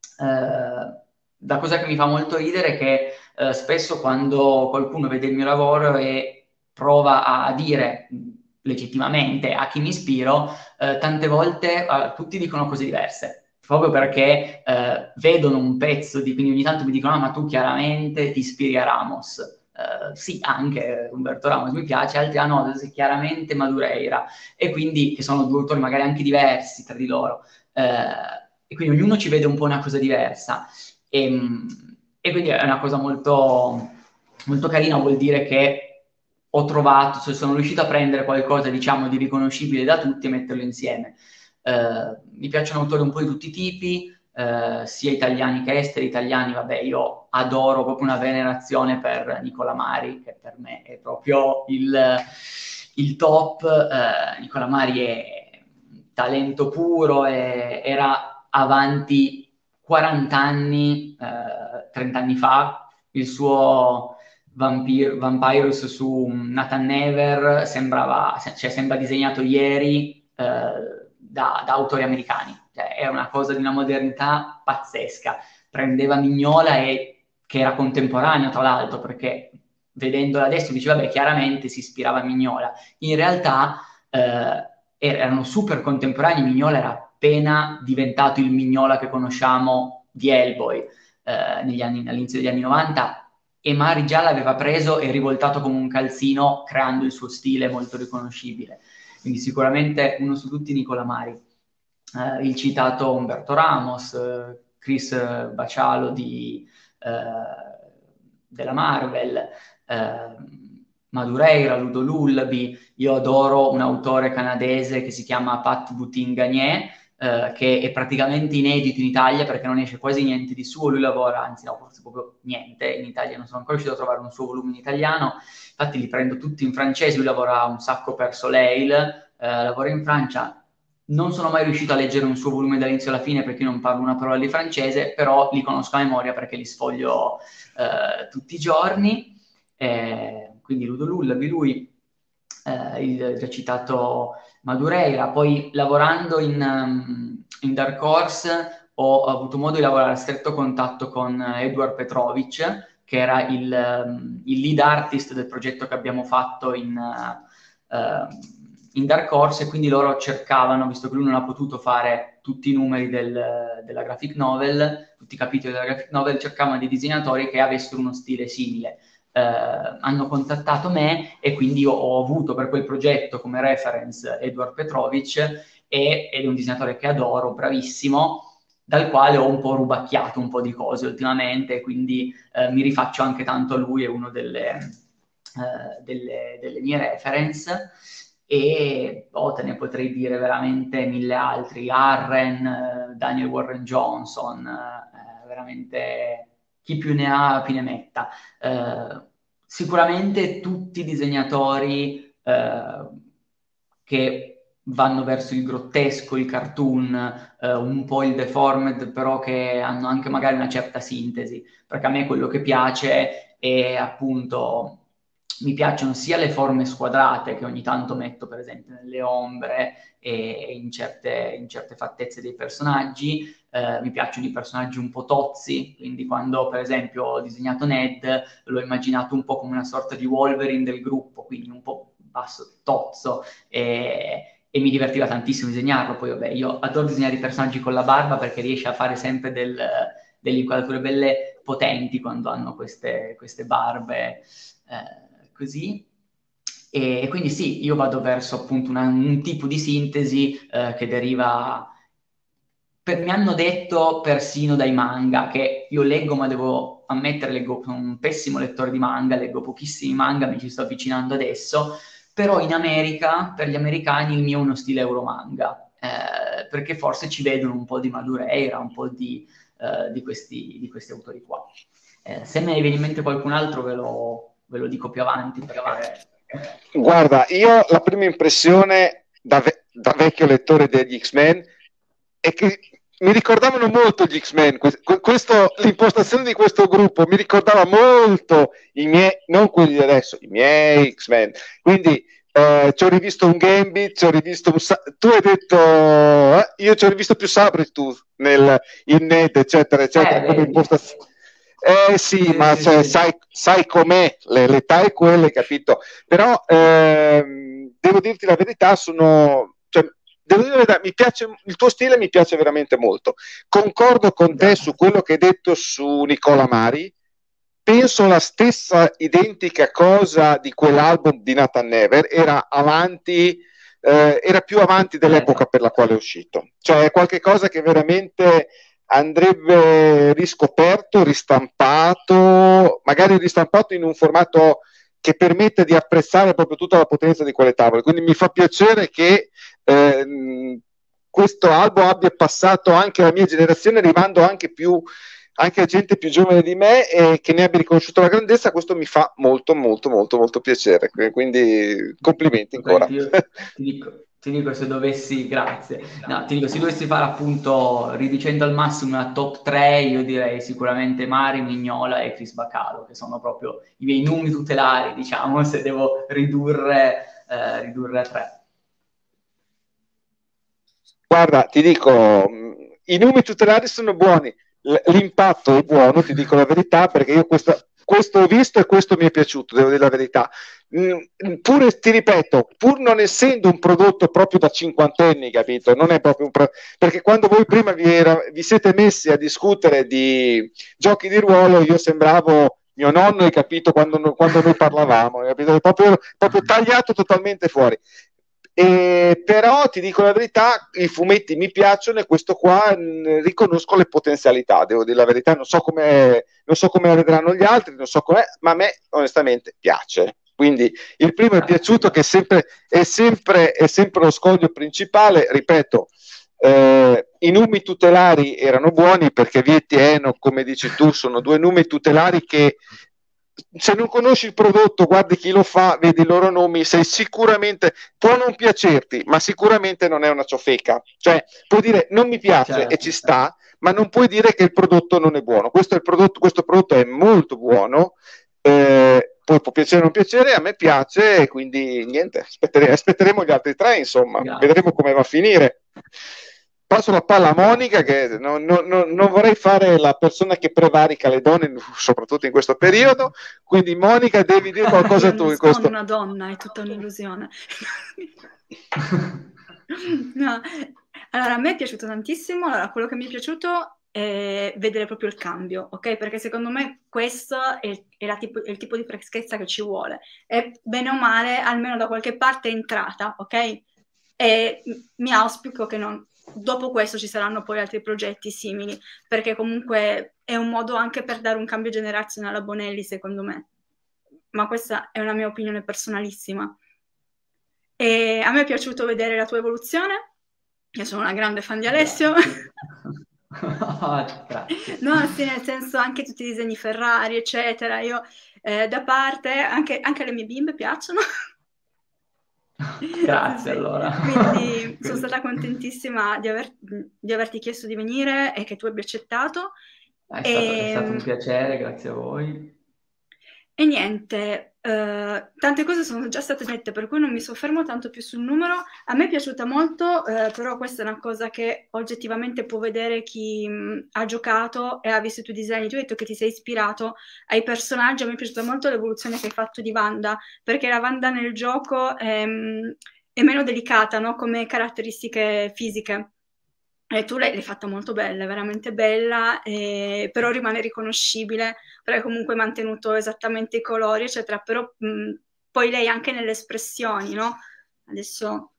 La cosa che mi fa molto ridere è che spesso, quando qualcuno vede il mio lavoro e prova a dire legittimamente a chi mi ispiro, tante volte tutti dicono cose diverse, proprio perché vedono un pezzo quindi ogni tanto mi dicono: ah, ma tu chiaramente ti ispiri a Ramos. Sì, anche Umberto Ramos mi piace, altri no, chiaramente Madureira, e quindi, che sono due autori magari anche diversi tra di loro, e quindi ognuno ci vede un po' una cosa diversa, e quindi è una cosa molto, molto carina. Vuol dire che ho trovato, sono riuscito a prendere qualcosa, diciamo, di riconoscibile da tutti e metterlo insieme. Mi piacciono autori un po' di tutti i tipi, sia italiani che esteri. Italiani, vabbè, io adoro proprio una venerazione per Nicola Mari, che per me è proprio il top. Nicola Mari è talento puro, era avanti 40 anni, 30 anni fa. Il suo Vampirus su Nathan Never sembra disegnato ieri da autori americani. Cioè, è una cosa di una modernità pazzesca. Prendeva Mignola, che era contemporaneo tra l'altro, perché vedendola adesso dice vabbè, chiaramente si ispirava a Mignola. In realtà erano super contemporanei. Mignola era appena diventato il Mignola che conosciamo di Hellboy all'inizio degli anni 90, e Mari già l'aveva preso e rivoltato come un calzino, creando il suo stile molto riconoscibile. Quindi sicuramente uno su tutti Nicola Mari. Il citato Umberto Ramos, Chris Baccialo della Marvel, Madureira, Ludo Lullaby. Io adoro un autore canadese che si chiama Pat Boutin-Gagné, che è praticamente inedito in Italia, perché non esce quasi niente di suo. Lui lavora, anzi no, forse proprio niente in Italia, non sono ancora riuscito a trovare un suo volume in italiano, infatti li prendo tutti in francese. Lui lavora un sacco per Soleil, lavora in Francia. Non sono mai riuscito a leggere un suo volume dall'inizio alla fine perché io non parlo una parola di francese, però li conosco a memoria perché li sfoglio tutti i giorni. Quindi Ludo Lullaby, lui, il già citato Madureira. Poi lavorando in Dark Horse ho avuto modo di lavorare a stretto contatto con Edward Petrovic, che era il lead artist del progetto che abbiamo fatto in Dark Horse, e quindi loro cercavano, visto che lui non ha potuto fare tutti i numeri della graphic novel, tutti i capitoli della graphic novel, cercavano dei disegnatori che avessero uno stile simile. Hanno contattato me e quindi ho avuto per quel progetto come reference Edward Petrovic, ed è un disegnatore che adoro, bravissimo, dal quale ho un po' rubacchiato un po' di cose ultimamente, quindi mi rifaccio anche tanto a lui, è uno delle mie reference. E te ne potrei dire veramente mille altri, Arren, Daniel Warren Johnson, veramente chi più ne ha più ne metta. Sicuramente tutti disegnatori che vanno verso il grottesco, il cartoon, un po' il deformed, però che hanno anche magari una certa sintesi, perché a me quello che piace è appunto, mi piacciono sia le forme squadrate che ogni tanto metto per esempio nelle ombre e in certe fattezze dei personaggi. Mi piacciono i personaggi un po' tozzi, quindi quando per esempio ho disegnato Ned l'ho immaginato un po' come una sorta di Wolverine del gruppo, quindi un po' basso, tozzo, e mi divertiva tantissimo disegnarlo. Poi vabbè, io adoro disegnare i personaggi con la barba perché riesce a fare sempre delle inquadrature belle potenti quando hanno queste barbe così. E quindi sì, io vado verso appunto un tipo di sintesi che deriva, mi hanno detto persino dai manga, che io leggo, ma devo ammettere, sono un pessimo lettore di manga, leggo pochissimi manga, mi ci sto avvicinando adesso, però in America, per gli americani, il mio è uno stile euromanga, perché forse ci vedono un po' di Madureira, un po' di questi autori qua. Se me ne viene in mente qualcun altro ve lo dico più avanti. Guarda, io la prima impressione da vecchio lettore degli X-Men è che mi ricordavano molto gli X-Men, l'impostazione di questo gruppo mi ricordava molto i miei, non quelli di adesso, i miei X-Men. Quindi ci ho rivisto un Gambit, ci ho rivisto tu hai detto, io ci ho rivisto più Sabretooth in Ned, eccetera, eccetera, come impostazione. Sì, ma sì. Sai com'è, l'età è quella, capito? Però devo dirti la verità, devo dire la verità, mi piace, il tuo stile mi piace veramente molto. Concordo con te su quello che hai detto su Nicola Mari, penso la stessa identica cosa di quell'album di Nathan Never, era più avanti dell'epoca per la quale è uscito, cioè è qualcosa che veramente andrebbe riscoperto, ristampato, magari ristampato in un formato che permette di apprezzare proprio tutta la potenza di quelle tavole. Quindi mi fa piacere che questo album abbia passato anche la mia generazione, arrivando anche a gente più giovane di me e che ne abbia riconosciuto la grandezza. Questo mi fa molto molto molto molto piacere, quindi complimenti ancora. Ti dico se dovessi, grazie, no, ti dico se dovessi fare appunto, riducendo al massimo una top 3, io direi sicuramente Mari, Mignola e Chris Bacalo, che sono proprio i miei numeri tutelari, diciamo, se devo ridurre a 3. Guarda, ti dico, i numeri tutelari sono buoni, l'impatto è buono, ti dico la verità, perché io questo ho visto e questo mi è piaciuto, devo dire la verità. Pure, ti ripeto, pur non essendo un prodotto proprio da cinquantenni, capito? Non è proprio perché quando voi prima vi siete messi a discutere di giochi di ruolo, io sembravo mio nonno, hai capito, quando noi parlavamo, capito? Proprio tagliato totalmente fuori. Però ti dico la verità, i fumetti mi piacciono e questo qua riconosco le potenzialità, devo dire la verità, non so come la vedranno gli altri, non so com'è, ma a me onestamente piace. Quindi il primo è piaciuto, che è sempre lo scoglio principale, ripeto. I numeri tutelari erano buoni perché Vietti e Enoch, come dici tu, sono due numeri tutelari che se non conosci il prodotto, guardi chi lo fa, vedi i loro nomi, sei sicuramente, può non piacerti, ma sicuramente non è una ciofeca. Cioè, puoi dire non mi piace e ci sta, ma non puoi dire che il prodotto non è buono. Questo prodotto è molto buono, poi può piacere o non piacere, a me piace, e quindi niente, aspetteremo gli altri 3, insomma, vedremo come va a finire. Passo la palla a Monica, che non vorrei fare la persona che prevarica le donne, soprattutto in questo periodo, quindi Monica devi dire qualcosa tu in questo. Sono una donna, è tutta un'illusione. No. Allora, a me è piaciuto tantissimo. Allora, quello che mi è piaciuto è vedere proprio il cambio, ok? Perché secondo me questo è il tipo di freschezza che ci vuole. E bene o male, almeno da qualche parte è entrata, ok? E mi auspico che dopo questo ci saranno poi altri progetti simili, perché comunque è un modo anche per dare un cambio generazionale a Bonelli, secondo me. Ma questa è una mia opinione personalissima. E a me è piaciuto vedere la tua evoluzione. Io sono una grande fan di Alessio. No, sì, nel senso anche tutti i disegni Ferrari, eccetera. Io da parte, anche le mie bimbe piacciono. Grazie, sì. Allora. Quindi sono stata contentissima di averti chiesto di venire e che tu abbia accettato. È stato un piacere, grazie a voi. E niente, tante cose sono già state dette, per cui non mi soffermo tanto più sul numero. A me è piaciuta molto, però questa è una cosa che oggettivamente può vedere chi ha giocato e ha visto i tuoi disegni. Tu hai detto che ti sei ispirato ai personaggi. A me è piaciuta molto l'evoluzione che hai fatto di Wanda, perché la Wanda nel gioco è meno delicata, no? Come caratteristiche fisiche. E tu l'hai fatta molto bella, veramente bella, però rimane riconoscibile, perché comunque hai mantenuto esattamente i colori, eccetera, però poi lei anche nelle espressioni, no? Adesso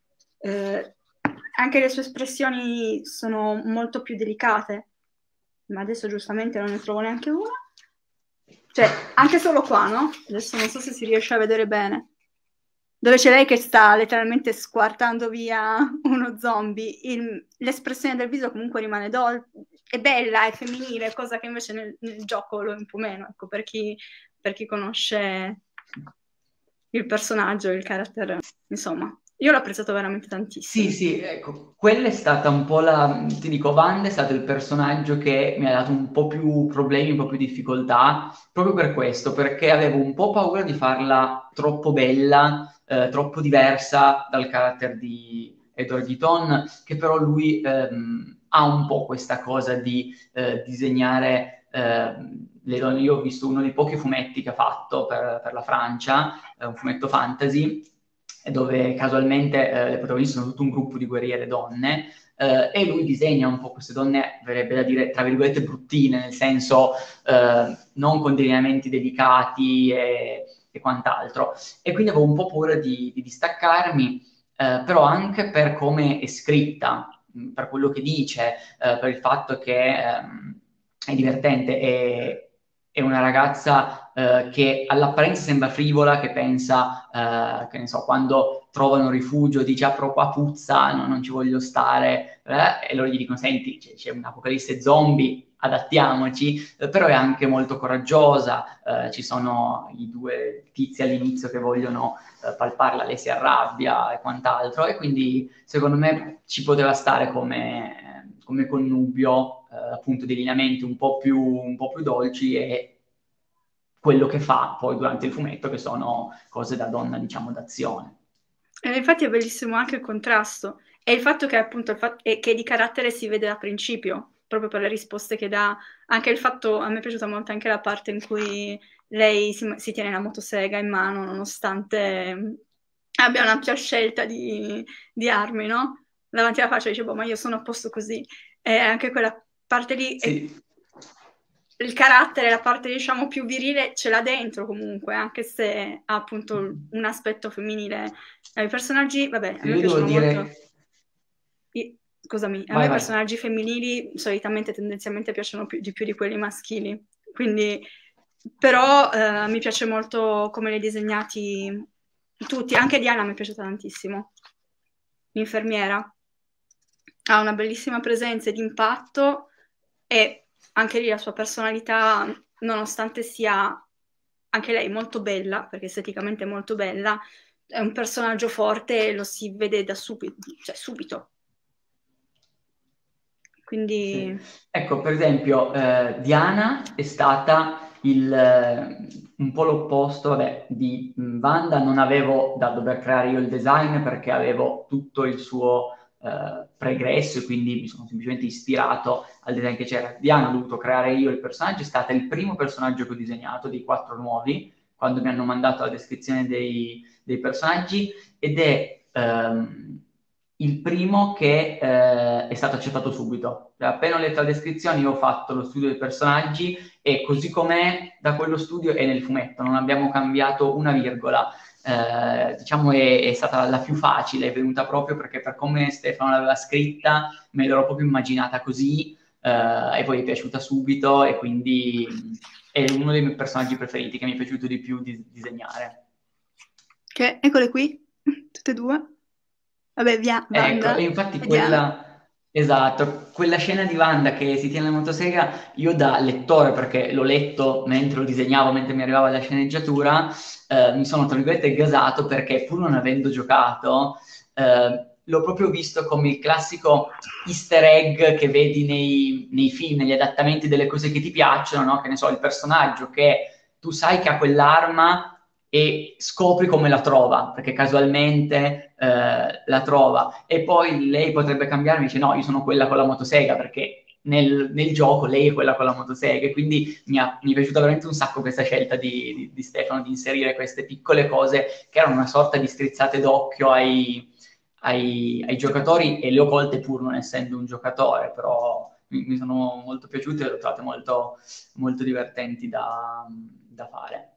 anche le sue espressioni sono molto più delicate, ma adesso giustamente non ne trovo neanche una. Cioè, anche solo qua, no? Adesso non so se si riesce a vedere bene. Dove c'è lei che sta letteralmente squartando via uno zombie, l'espressione del viso comunque rimane è bella, è femminile, cosa che invece nel gioco lo è un po' meno, ecco, per chi conosce il personaggio, il carattere, insomma. Io l'ho apprezzato veramente tantissimo. Sì, ecco, quella è stata un po' ti dico, Wanda è stato il personaggio che mi ha dato un po' più problemi, un po' più difficoltà, proprio per questo, perché avevo un po' paura di farla troppo bella, troppo diversa dal carattere di Edward Giton, che però lui ha un po' questa cosa di disegnare le donne. Io ho visto uno dei pochi fumetti che ha fatto per la Francia, un fumetto fantasy, dove casualmente le protagoniste sono tutto un gruppo di guerriere donne, e lui disegna un po' queste donne, verrebbe da dire, tra virgolette, bruttine, nel senso non con delineamenti delicati e quant'altro. E quindi avevo un po' paura di distaccarmi, però anche per come è scritta, per quello che dice, per il fatto che è divertente, è una ragazza che all'apparenza sembra frivola, che pensa, che ne so, quando trovano rifugio dice ah, però qua puzza, non ci voglio stare, e loro gli dicono senti, c'è un'apocalisse zombie, adattiamoci, però è anche molto coraggiosa, ci sono i due tizi all'inizio che vogliono palparla, lei si arrabbia e quant'altro, e quindi secondo me ci poteva stare come connubio appunto dei lineamenti un po' più dolci e quello che fa poi durante il fumetto, che sono cose da donna, diciamo, d'azione. E infatti è bellissimo anche il contrasto e il fatto che appunto che di carattere si vede da principio, proprio per le risposte che dà, anche il fatto, a me è piaciuta molto anche la parte in cui lei si tiene la motosega in mano nonostante abbia un'ampia scelta di armi, no? Davanti alla faccia dice, boh, ma io sono a posto così. E anche quella parte lì, sì. Il carattere, la parte diciamo più virile ce l'ha dentro comunque, anche se ha appunto un aspetto femminile. I personaggi, vabbè, a me piacciono molto. Scusami, a me i personaggi femminili solitamente, tendenzialmente piacciono di più di quelli maschili, quindi però mi piace molto come li hai disegnati tutti, anche Diana mi è piaciuta tantissimo, l'infermiera, ha una bellissima presenza ed impatto e anche lì la sua personalità, nonostante sia anche lei molto bella, perché esteticamente è molto bella, è un personaggio forte e lo si vede da subito, cioè subito. Quindi... Sì. Ecco, per esempio, Diana è stata un po' l'opposto, vabbè, di Wanda. Non avevo da dover creare io il design perché avevo tutto il suo pregresso e quindi mi sono semplicemente ispirato al design che c'era. Diana ho dovuto creare io il personaggio, è stata il primo personaggio che ho disegnato dei 4 nuovi, quando mi hanno mandato la descrizione dei personaggi, ed è il primo che è stato accettato subito. Appena ho letto la descrizione io ho fatto lo studio dei personaggi e così com'è da quello studio è nel fumetto, non abbiamo cambiato una virgola. Diciamo è stata la più facile, è venuta proprio perché per come Stefano l'aveva scritta me l'ero proprio immaginata così, e poi è piaciuta subito e quindi è uno dei miei personaggi preferiti che mi è piaciuto di più disegnare. Che, eccole qui, tutte e due. Vabbè, via, Wanda. Ecco, e infatti Vediamo. quella scena di Wanda che si tiene la motosega, io da lettore, perché l'ho letto mentre lo disegnavo, mentre mi arrivava la sceneggiatura, mi sono tra virgolette gasato perché pur non avendo giocato, l'ho proprio visto come il classico easter egg che vedi nei film, negli adattamenti delle cose che ti piacciono, no? Che ne so, il personaggio che tu sai che ha quell'arma e scopri come la trova, perché casualmente la trova, e poi lei potrebbe cambiare, mi dice no, io sono quella con la motosega, perché nel gioco lei è quella con la motosega, e quindi mi è piaciuta veramente un sacco questa scelta di Stefano di inserire queste piccole cose che erano una sorta di strizzate d'occhio ai giocatori, e le ho colte pur non essendo un giocatore, però mi sono molto piaciute e le ho trovate molto, molto divertenti da fare.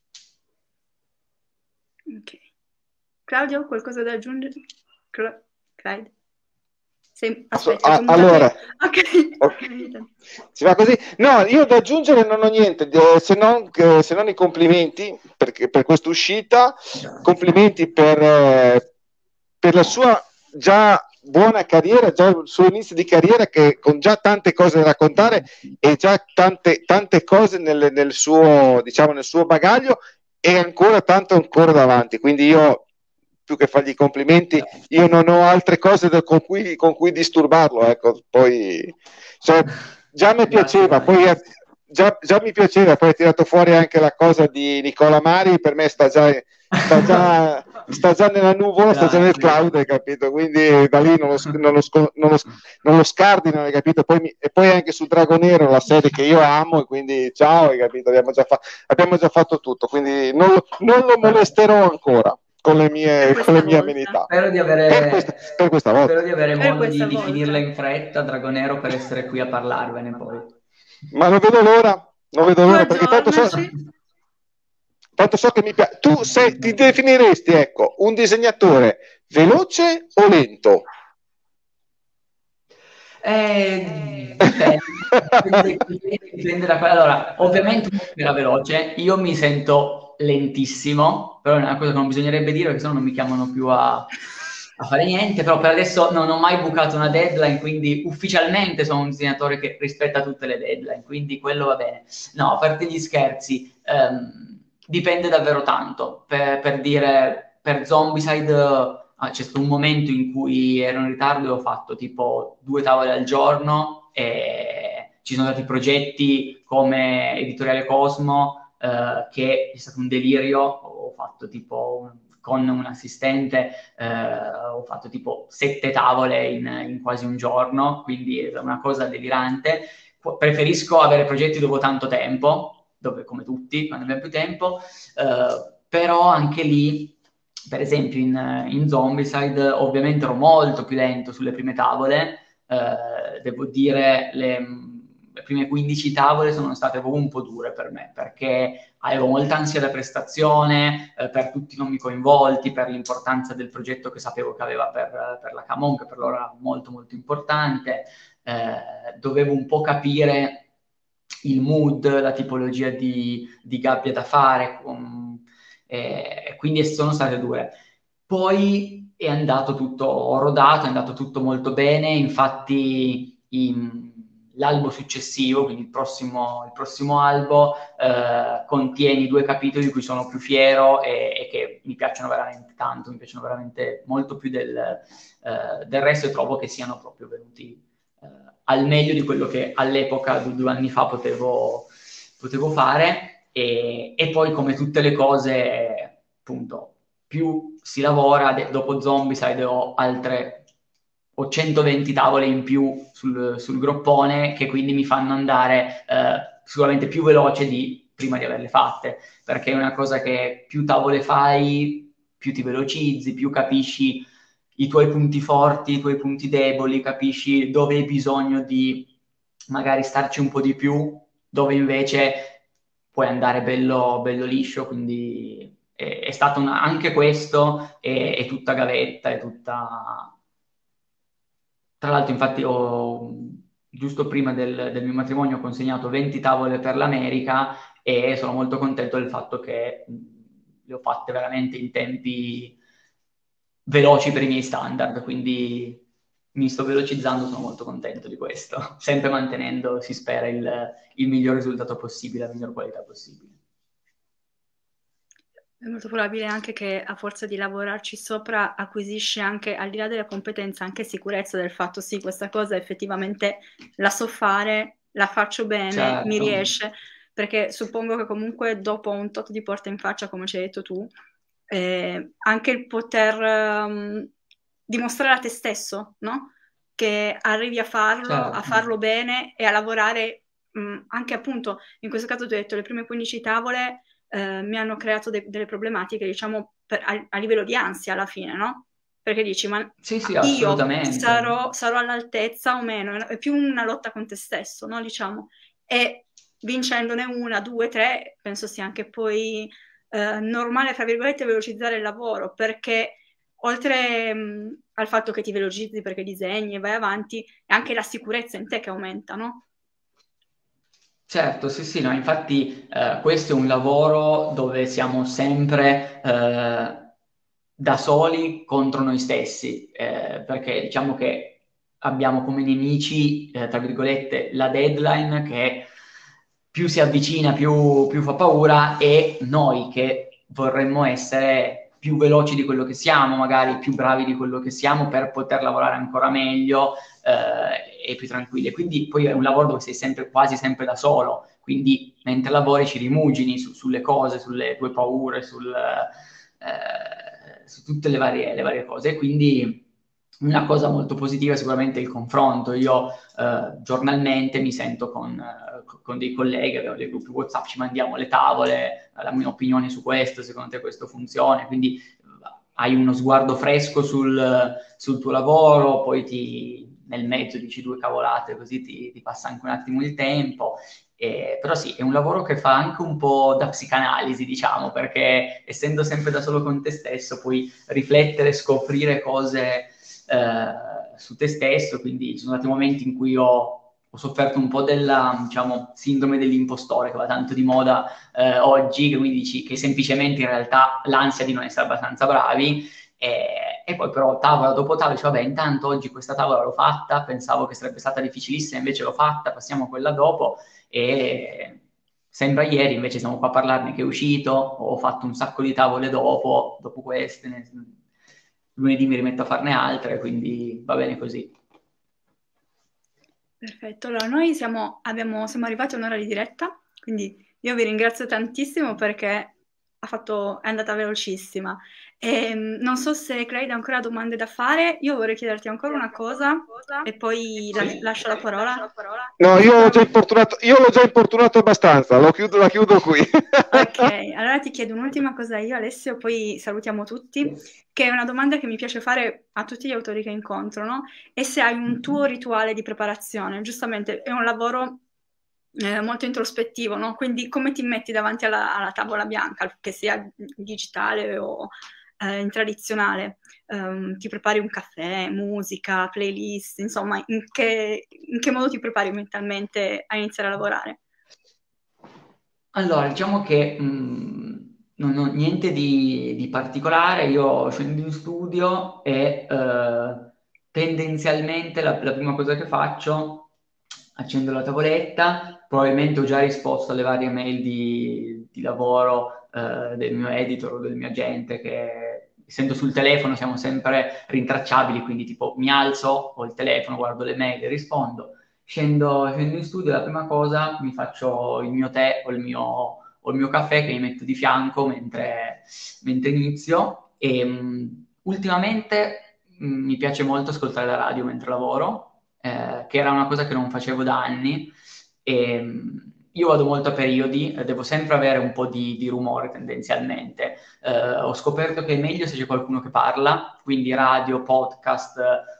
Ok. Claudio, qualcosa da aggiungere? Clyde? Aspetta, ho mutato Allora, io. Ok. si va così? No, io da aggiungere non ho niente, se non i complimenti per questa uscita, complimenti per la sua già buona carriera, già il suo inizio di carriera, che con già tante cose da raccontare e già tante cose nel suo, diciamo, nel suo bagaglio, e ancora tanto ancora davanti. Quindi io, più che fargli i complimenti, io non ho altre cose con cui disturbarlo, ecco. Poi cioè, già mi piaceva, poi già mi piaceva, poi ha tirato fuori anche la cosa di Nicola Mari, per me sta già nella nuvola, sta già nel cloud, hai capito? Quindi da lì non lo scardino, hai capito? E poi anche su Dragonero, la serie che io amo, e quindi ciao, hai capito? Abbiamo già fatto tutto, quindi non lo molesterò ancora con le mie amenità. Spero di avere, per questa volta. Spero di avere modo di finirla in fretta, Dragonero, per essere qui a parlarvene poi. Ma non vedo l'ora, perché tanto so che mi piace. Tu ti definiresti, ecco, un disegnatore veloce o lento? Dipende da quello. Allora, ovviamente era veloce, io mi sento lentissimo, però è una cosa che non bisognerebbe dire, perché sennò non mi chiamano più a fare niente. Però per adesso non ho mai bucato una deadline, quindi ufficialmente sono un disegnatore che rispetta tutte le deadline, quindi quello va bene. No, a parte gli scherzi, dipende davvero tanto. Per dire, per Zombicide c'è stato un momento in cui ero in ritardo e ho fatto tipo 2 tavole al giorno, e ci sono stati progetti come Editoriale Cosmo, che è stato un delirio. Ho fatto tipo con un assistente, ho fatto tipo 7 tavole in quasi un giorno, quindi è una cosa delirante. Preferisco avere progetti dove ho tanto tempo, dove come tutti, quando abbiamo più tempo, però anche lì, per esempio in Zombicide, ovviamente ero molto più lento sulle prime tavole, devo dire le prime 15 tavole sono state proprio un po' dure per me, perché avevo molta ansia da prestazione, per tutti i nomi coinvolti, per l'importanza del progetto che sapevo che aveva per la Camon, che per loro era molto molto importante. Dovevo un po' capire il mood, la tipologia di gabbia da fare, quindi sono state dure. Poi è andato tutto, ho rodato, è andato tutto molto bene, infatti l'albo successivo, quindi il prossimo albo, contiene 2 capitoli di cui sono più fiero e che mi piacciono veramente tanto, mi piacciono veramente molto più del resto, e trovo che siano proprio venuti al meglio di quello che all'epoca, 2 anni fa, potevo fare. E poi, come tutte le cose, appunto, più si lavora, dopo Zombicide ho 120 tavole in più sul groppone, che quindi mi fanno andare sicuramente più veloce di prima di averle fatte, perché è una cosa che più tavole fai, più ti velocizzi, più capisci i tuoi punti forti, i tuoi punti deboli, capisci dove hai bisogno di magari starci un po' di più, dove invece puoi andare bello, bello liscio, quindi è stato anche questo, è tutta gavetta, è tutta... Tra l'altro, infatti, giusto prima del mio matrimonio ho consegnato 20 tavole per l'America e sono molto contento del fatto che le ho fatte veramente in tempi veloci per i miei standard, quindi mi sto velocizzando, sono molto contento di questo, sempre mantenendo, si spera, il miglior risultato possibile, la miglior qualità possibile. È molto probabile anche che a forza di lavorarci sopra acquisisci anche, al di là della competenza, anche sicurezza del fatto sì, questa cosa effettivamente la so fare, la faccio bene, Certo. mi riesce, perché suppongo che comunque dopo un tot di porta in faccia, come ci hai detto tu, anche il poter dimostrare a te stesso, no? Che arrivi a farlo, Certo. a farlo bene e a lavorare anche appunto, in questo caso tu hai detto le prime 15 tavole mi hanno creato delle problematiche, diciamo, a livello di ansia alla fine, no? Perché dici, ma Sì, sì, io assolutamente. sarò all'altezza o meno? È più una lotta con te stesso, no? Diciamo. E vincendone una, due, tre, penso sia anche poi normale, fra virgolette, velocizzare il lavoro, perché oltre al fatto che ti velocizzi perché disegni e vai avanti, è anche la sicurezza in te che aumenta, no? Certo, sì, sì, no, infatti questo è un lavoro dove siamo sempre da soli contro noi stessi, perché diciamo che abbiamo come nemici, tra virgolette, la deadline che più si avvicina, più fa paura, e noi che vorremmo essere più veloci di quello che siamo, magari più bravi di quello che siamo per poter lavorare ancora meglio e più tranquilli. Quindi poi è un lavoro dove sei sempre, quasi sempre da solo, quindi mentre lavori ci rimugini sulle cose, sulle tue paure, su tutte le varie cose. Quindi una cosa molto positiva è sicuramente il confronto. Io giornalmente mi sento con dei colleghi, abbiamo dei gruppi WhatsApp, ci mandiamo le tavole, la mia opinione su questo, secondo te questo funziona, quindi hai uno sguardo fresco sul tuo lavoro, poi nel mezzo dici 2 cavolate, così ti passa anche un attimo il tempo. Però sì, è un lavoro che fa anche un po' da psicanalisi, diciamo, perché essendo sempre da solo con te stesso puoi riflettere, scoprire cose su te stesso, quindi ci sono stati momenti in cui ho sofferto un po' della, diciamo, sindrome dell'impostore, che va tanto di moda oggi, che mi dici che semplicemente in realtà l'ansia di non essere abbastanza bravi, e poi però tavola dopo tavola dice vabbè, intanto oggi questa tavola l'ho fatta, pensavo che sarebbe stata difficilissima, invece l'ho fatta, passiamo a quella dopo, e sembra ieri, invece siamo qua a parlarne che è uscito, ho fatto un sacco di tavole dopo queste, lunedì mi rimetto a farne altre, quindi va bene così. Perfetto, allora noi siamo arrivati a un'ora di diretta, quindi io vi ringrazio tantissimo perché è andata velocissima. Non so se Craig ha ancora domande da fare, io vorrei chiederti ancora una cosa e poi lascio la parola. No, io l'ho già importunato abbastanza, la chiudo qui. Ok, allora ti chiedo un'ultima cosa io, Alessio, poi salutiamo tutti, che è una domanda che mi piace fare a tutti gli autori che incontro, no? E se hai un tuo rituale di preparazione, giustamente è un lavoro molto introspettivo, no? Quindi come ti metti davanti alla tavola bianca, che sia digitale o in tradizionale? Ti prepari un caffè, musica, playlist, insomma, in che modo ti prepari mentalmente a iniziare a lavorare? Allora, diciamo che non ho niente di particolare, io scendo in studio e tendenzialmente la prima cosa che faccio accendo la tavoletta, probabilmente ho già risposto alle varie mail di lavoro del mio editor o del mio agente, che essendo sul telefono siamo sempre rintracciabili, quindi tipo mi alzo, ho il telefono, guardo le mail e rispondo. Scendo in studio, la prima cosa mi faccio il mio tè o il mio caffè che mi metto di fianco mentre inizio e ultimamente mi piace molto ascoltare la radio mentre lavoro, che era una cosa che non facevo da anni. E, io vado molto a periodi, devo sempre avere un po' di rumore tendenzialmente. Ho scoperto che è meglio se c'è qualcuno che parla, quindi radio, podcast,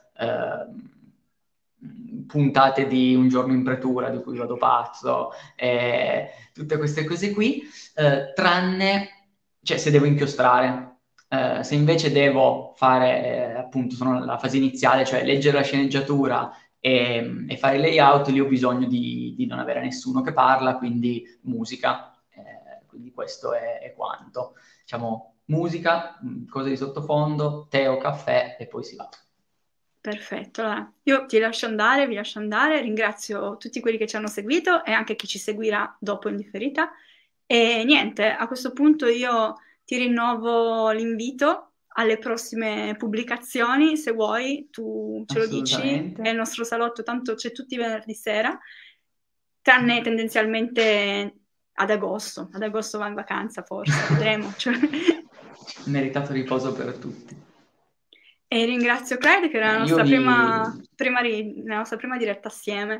puntate di Un giorno in pretura di cui vado pazzo, tutte queste cose qui, tranne, cioè se devo inchiostrare. Se invece devo fare, appunto, sono alla fase iniziale, cioè leggere la sceneggiatura e fare il layout, lì ho bisogno di non avere nessuno che parla, quindi musica. Quindi questo è quanto. Diciamo, musica, cose di sottofondo, tè o caffè e poi si va. Perfetto, allora io ti lascio andare, vi lascio andare, ringrazio tutti quelli che ci hanno seguito e anche chi ci seguirà dopo in differita. E niente, a questo punto io ti rinnovo l'invito alle prossime pubblicazioni, se vuoi, tu ce lo dici, è il nostro salotto, tanto c'è tutti i venerdì sera, tranne tendenzialmente ad agosto va in vacanza forse, vedremo. Cioè. Meritato riposo per tutti. E ringrazio Clyde che era la nostra la nostra prima diretta assieme.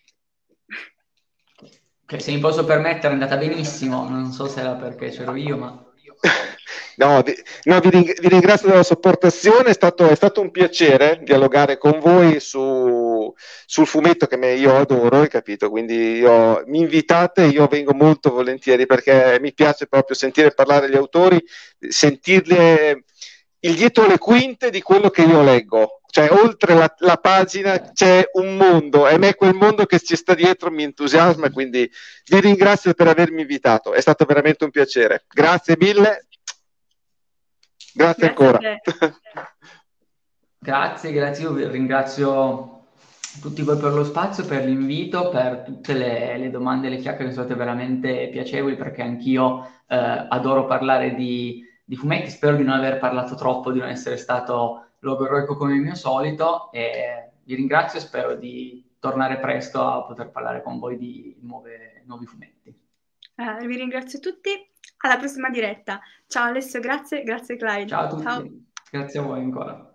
Se mi posso permettere è andata benissimo, non so se era perché c'ero io, ma... No, vi ringrazio della sopportazione, è stato un piacere dialogare con voi sul fumetto che io adoro, hai capito? Quindi mi invitate, io vengo molto volentieri perché mi piace proprio sentire parlare gli autori, sentirli il dietro le quinte di quello che io leggo, cioè oltre la pagina c'è un mondo e a me quel mondo che ci sta dietro mi entusiasma, quindi vi ringrazio per avermi invitato, è stato veramente un piacere, grazie mille. Grazie ancora. Grazie, io ringrazio tutti voi per lo spazio, per l'invito, per tutte le domande e le chiacchiere che sono state veramente piacevoli, perché anch'io adoro parlare di fumetti. Spero di non aver parlato troppo, di non essere stato logorroico come il mio solito, e vi ringrazio e spero di tornare presto a poter parlare con voi di nuovi fumetti. Vi ringrazio tutti, alla prossima diretta. Ciao Alessio, grazie Clyde. Ciao a tutti, ciao. Grazie a voi ancora.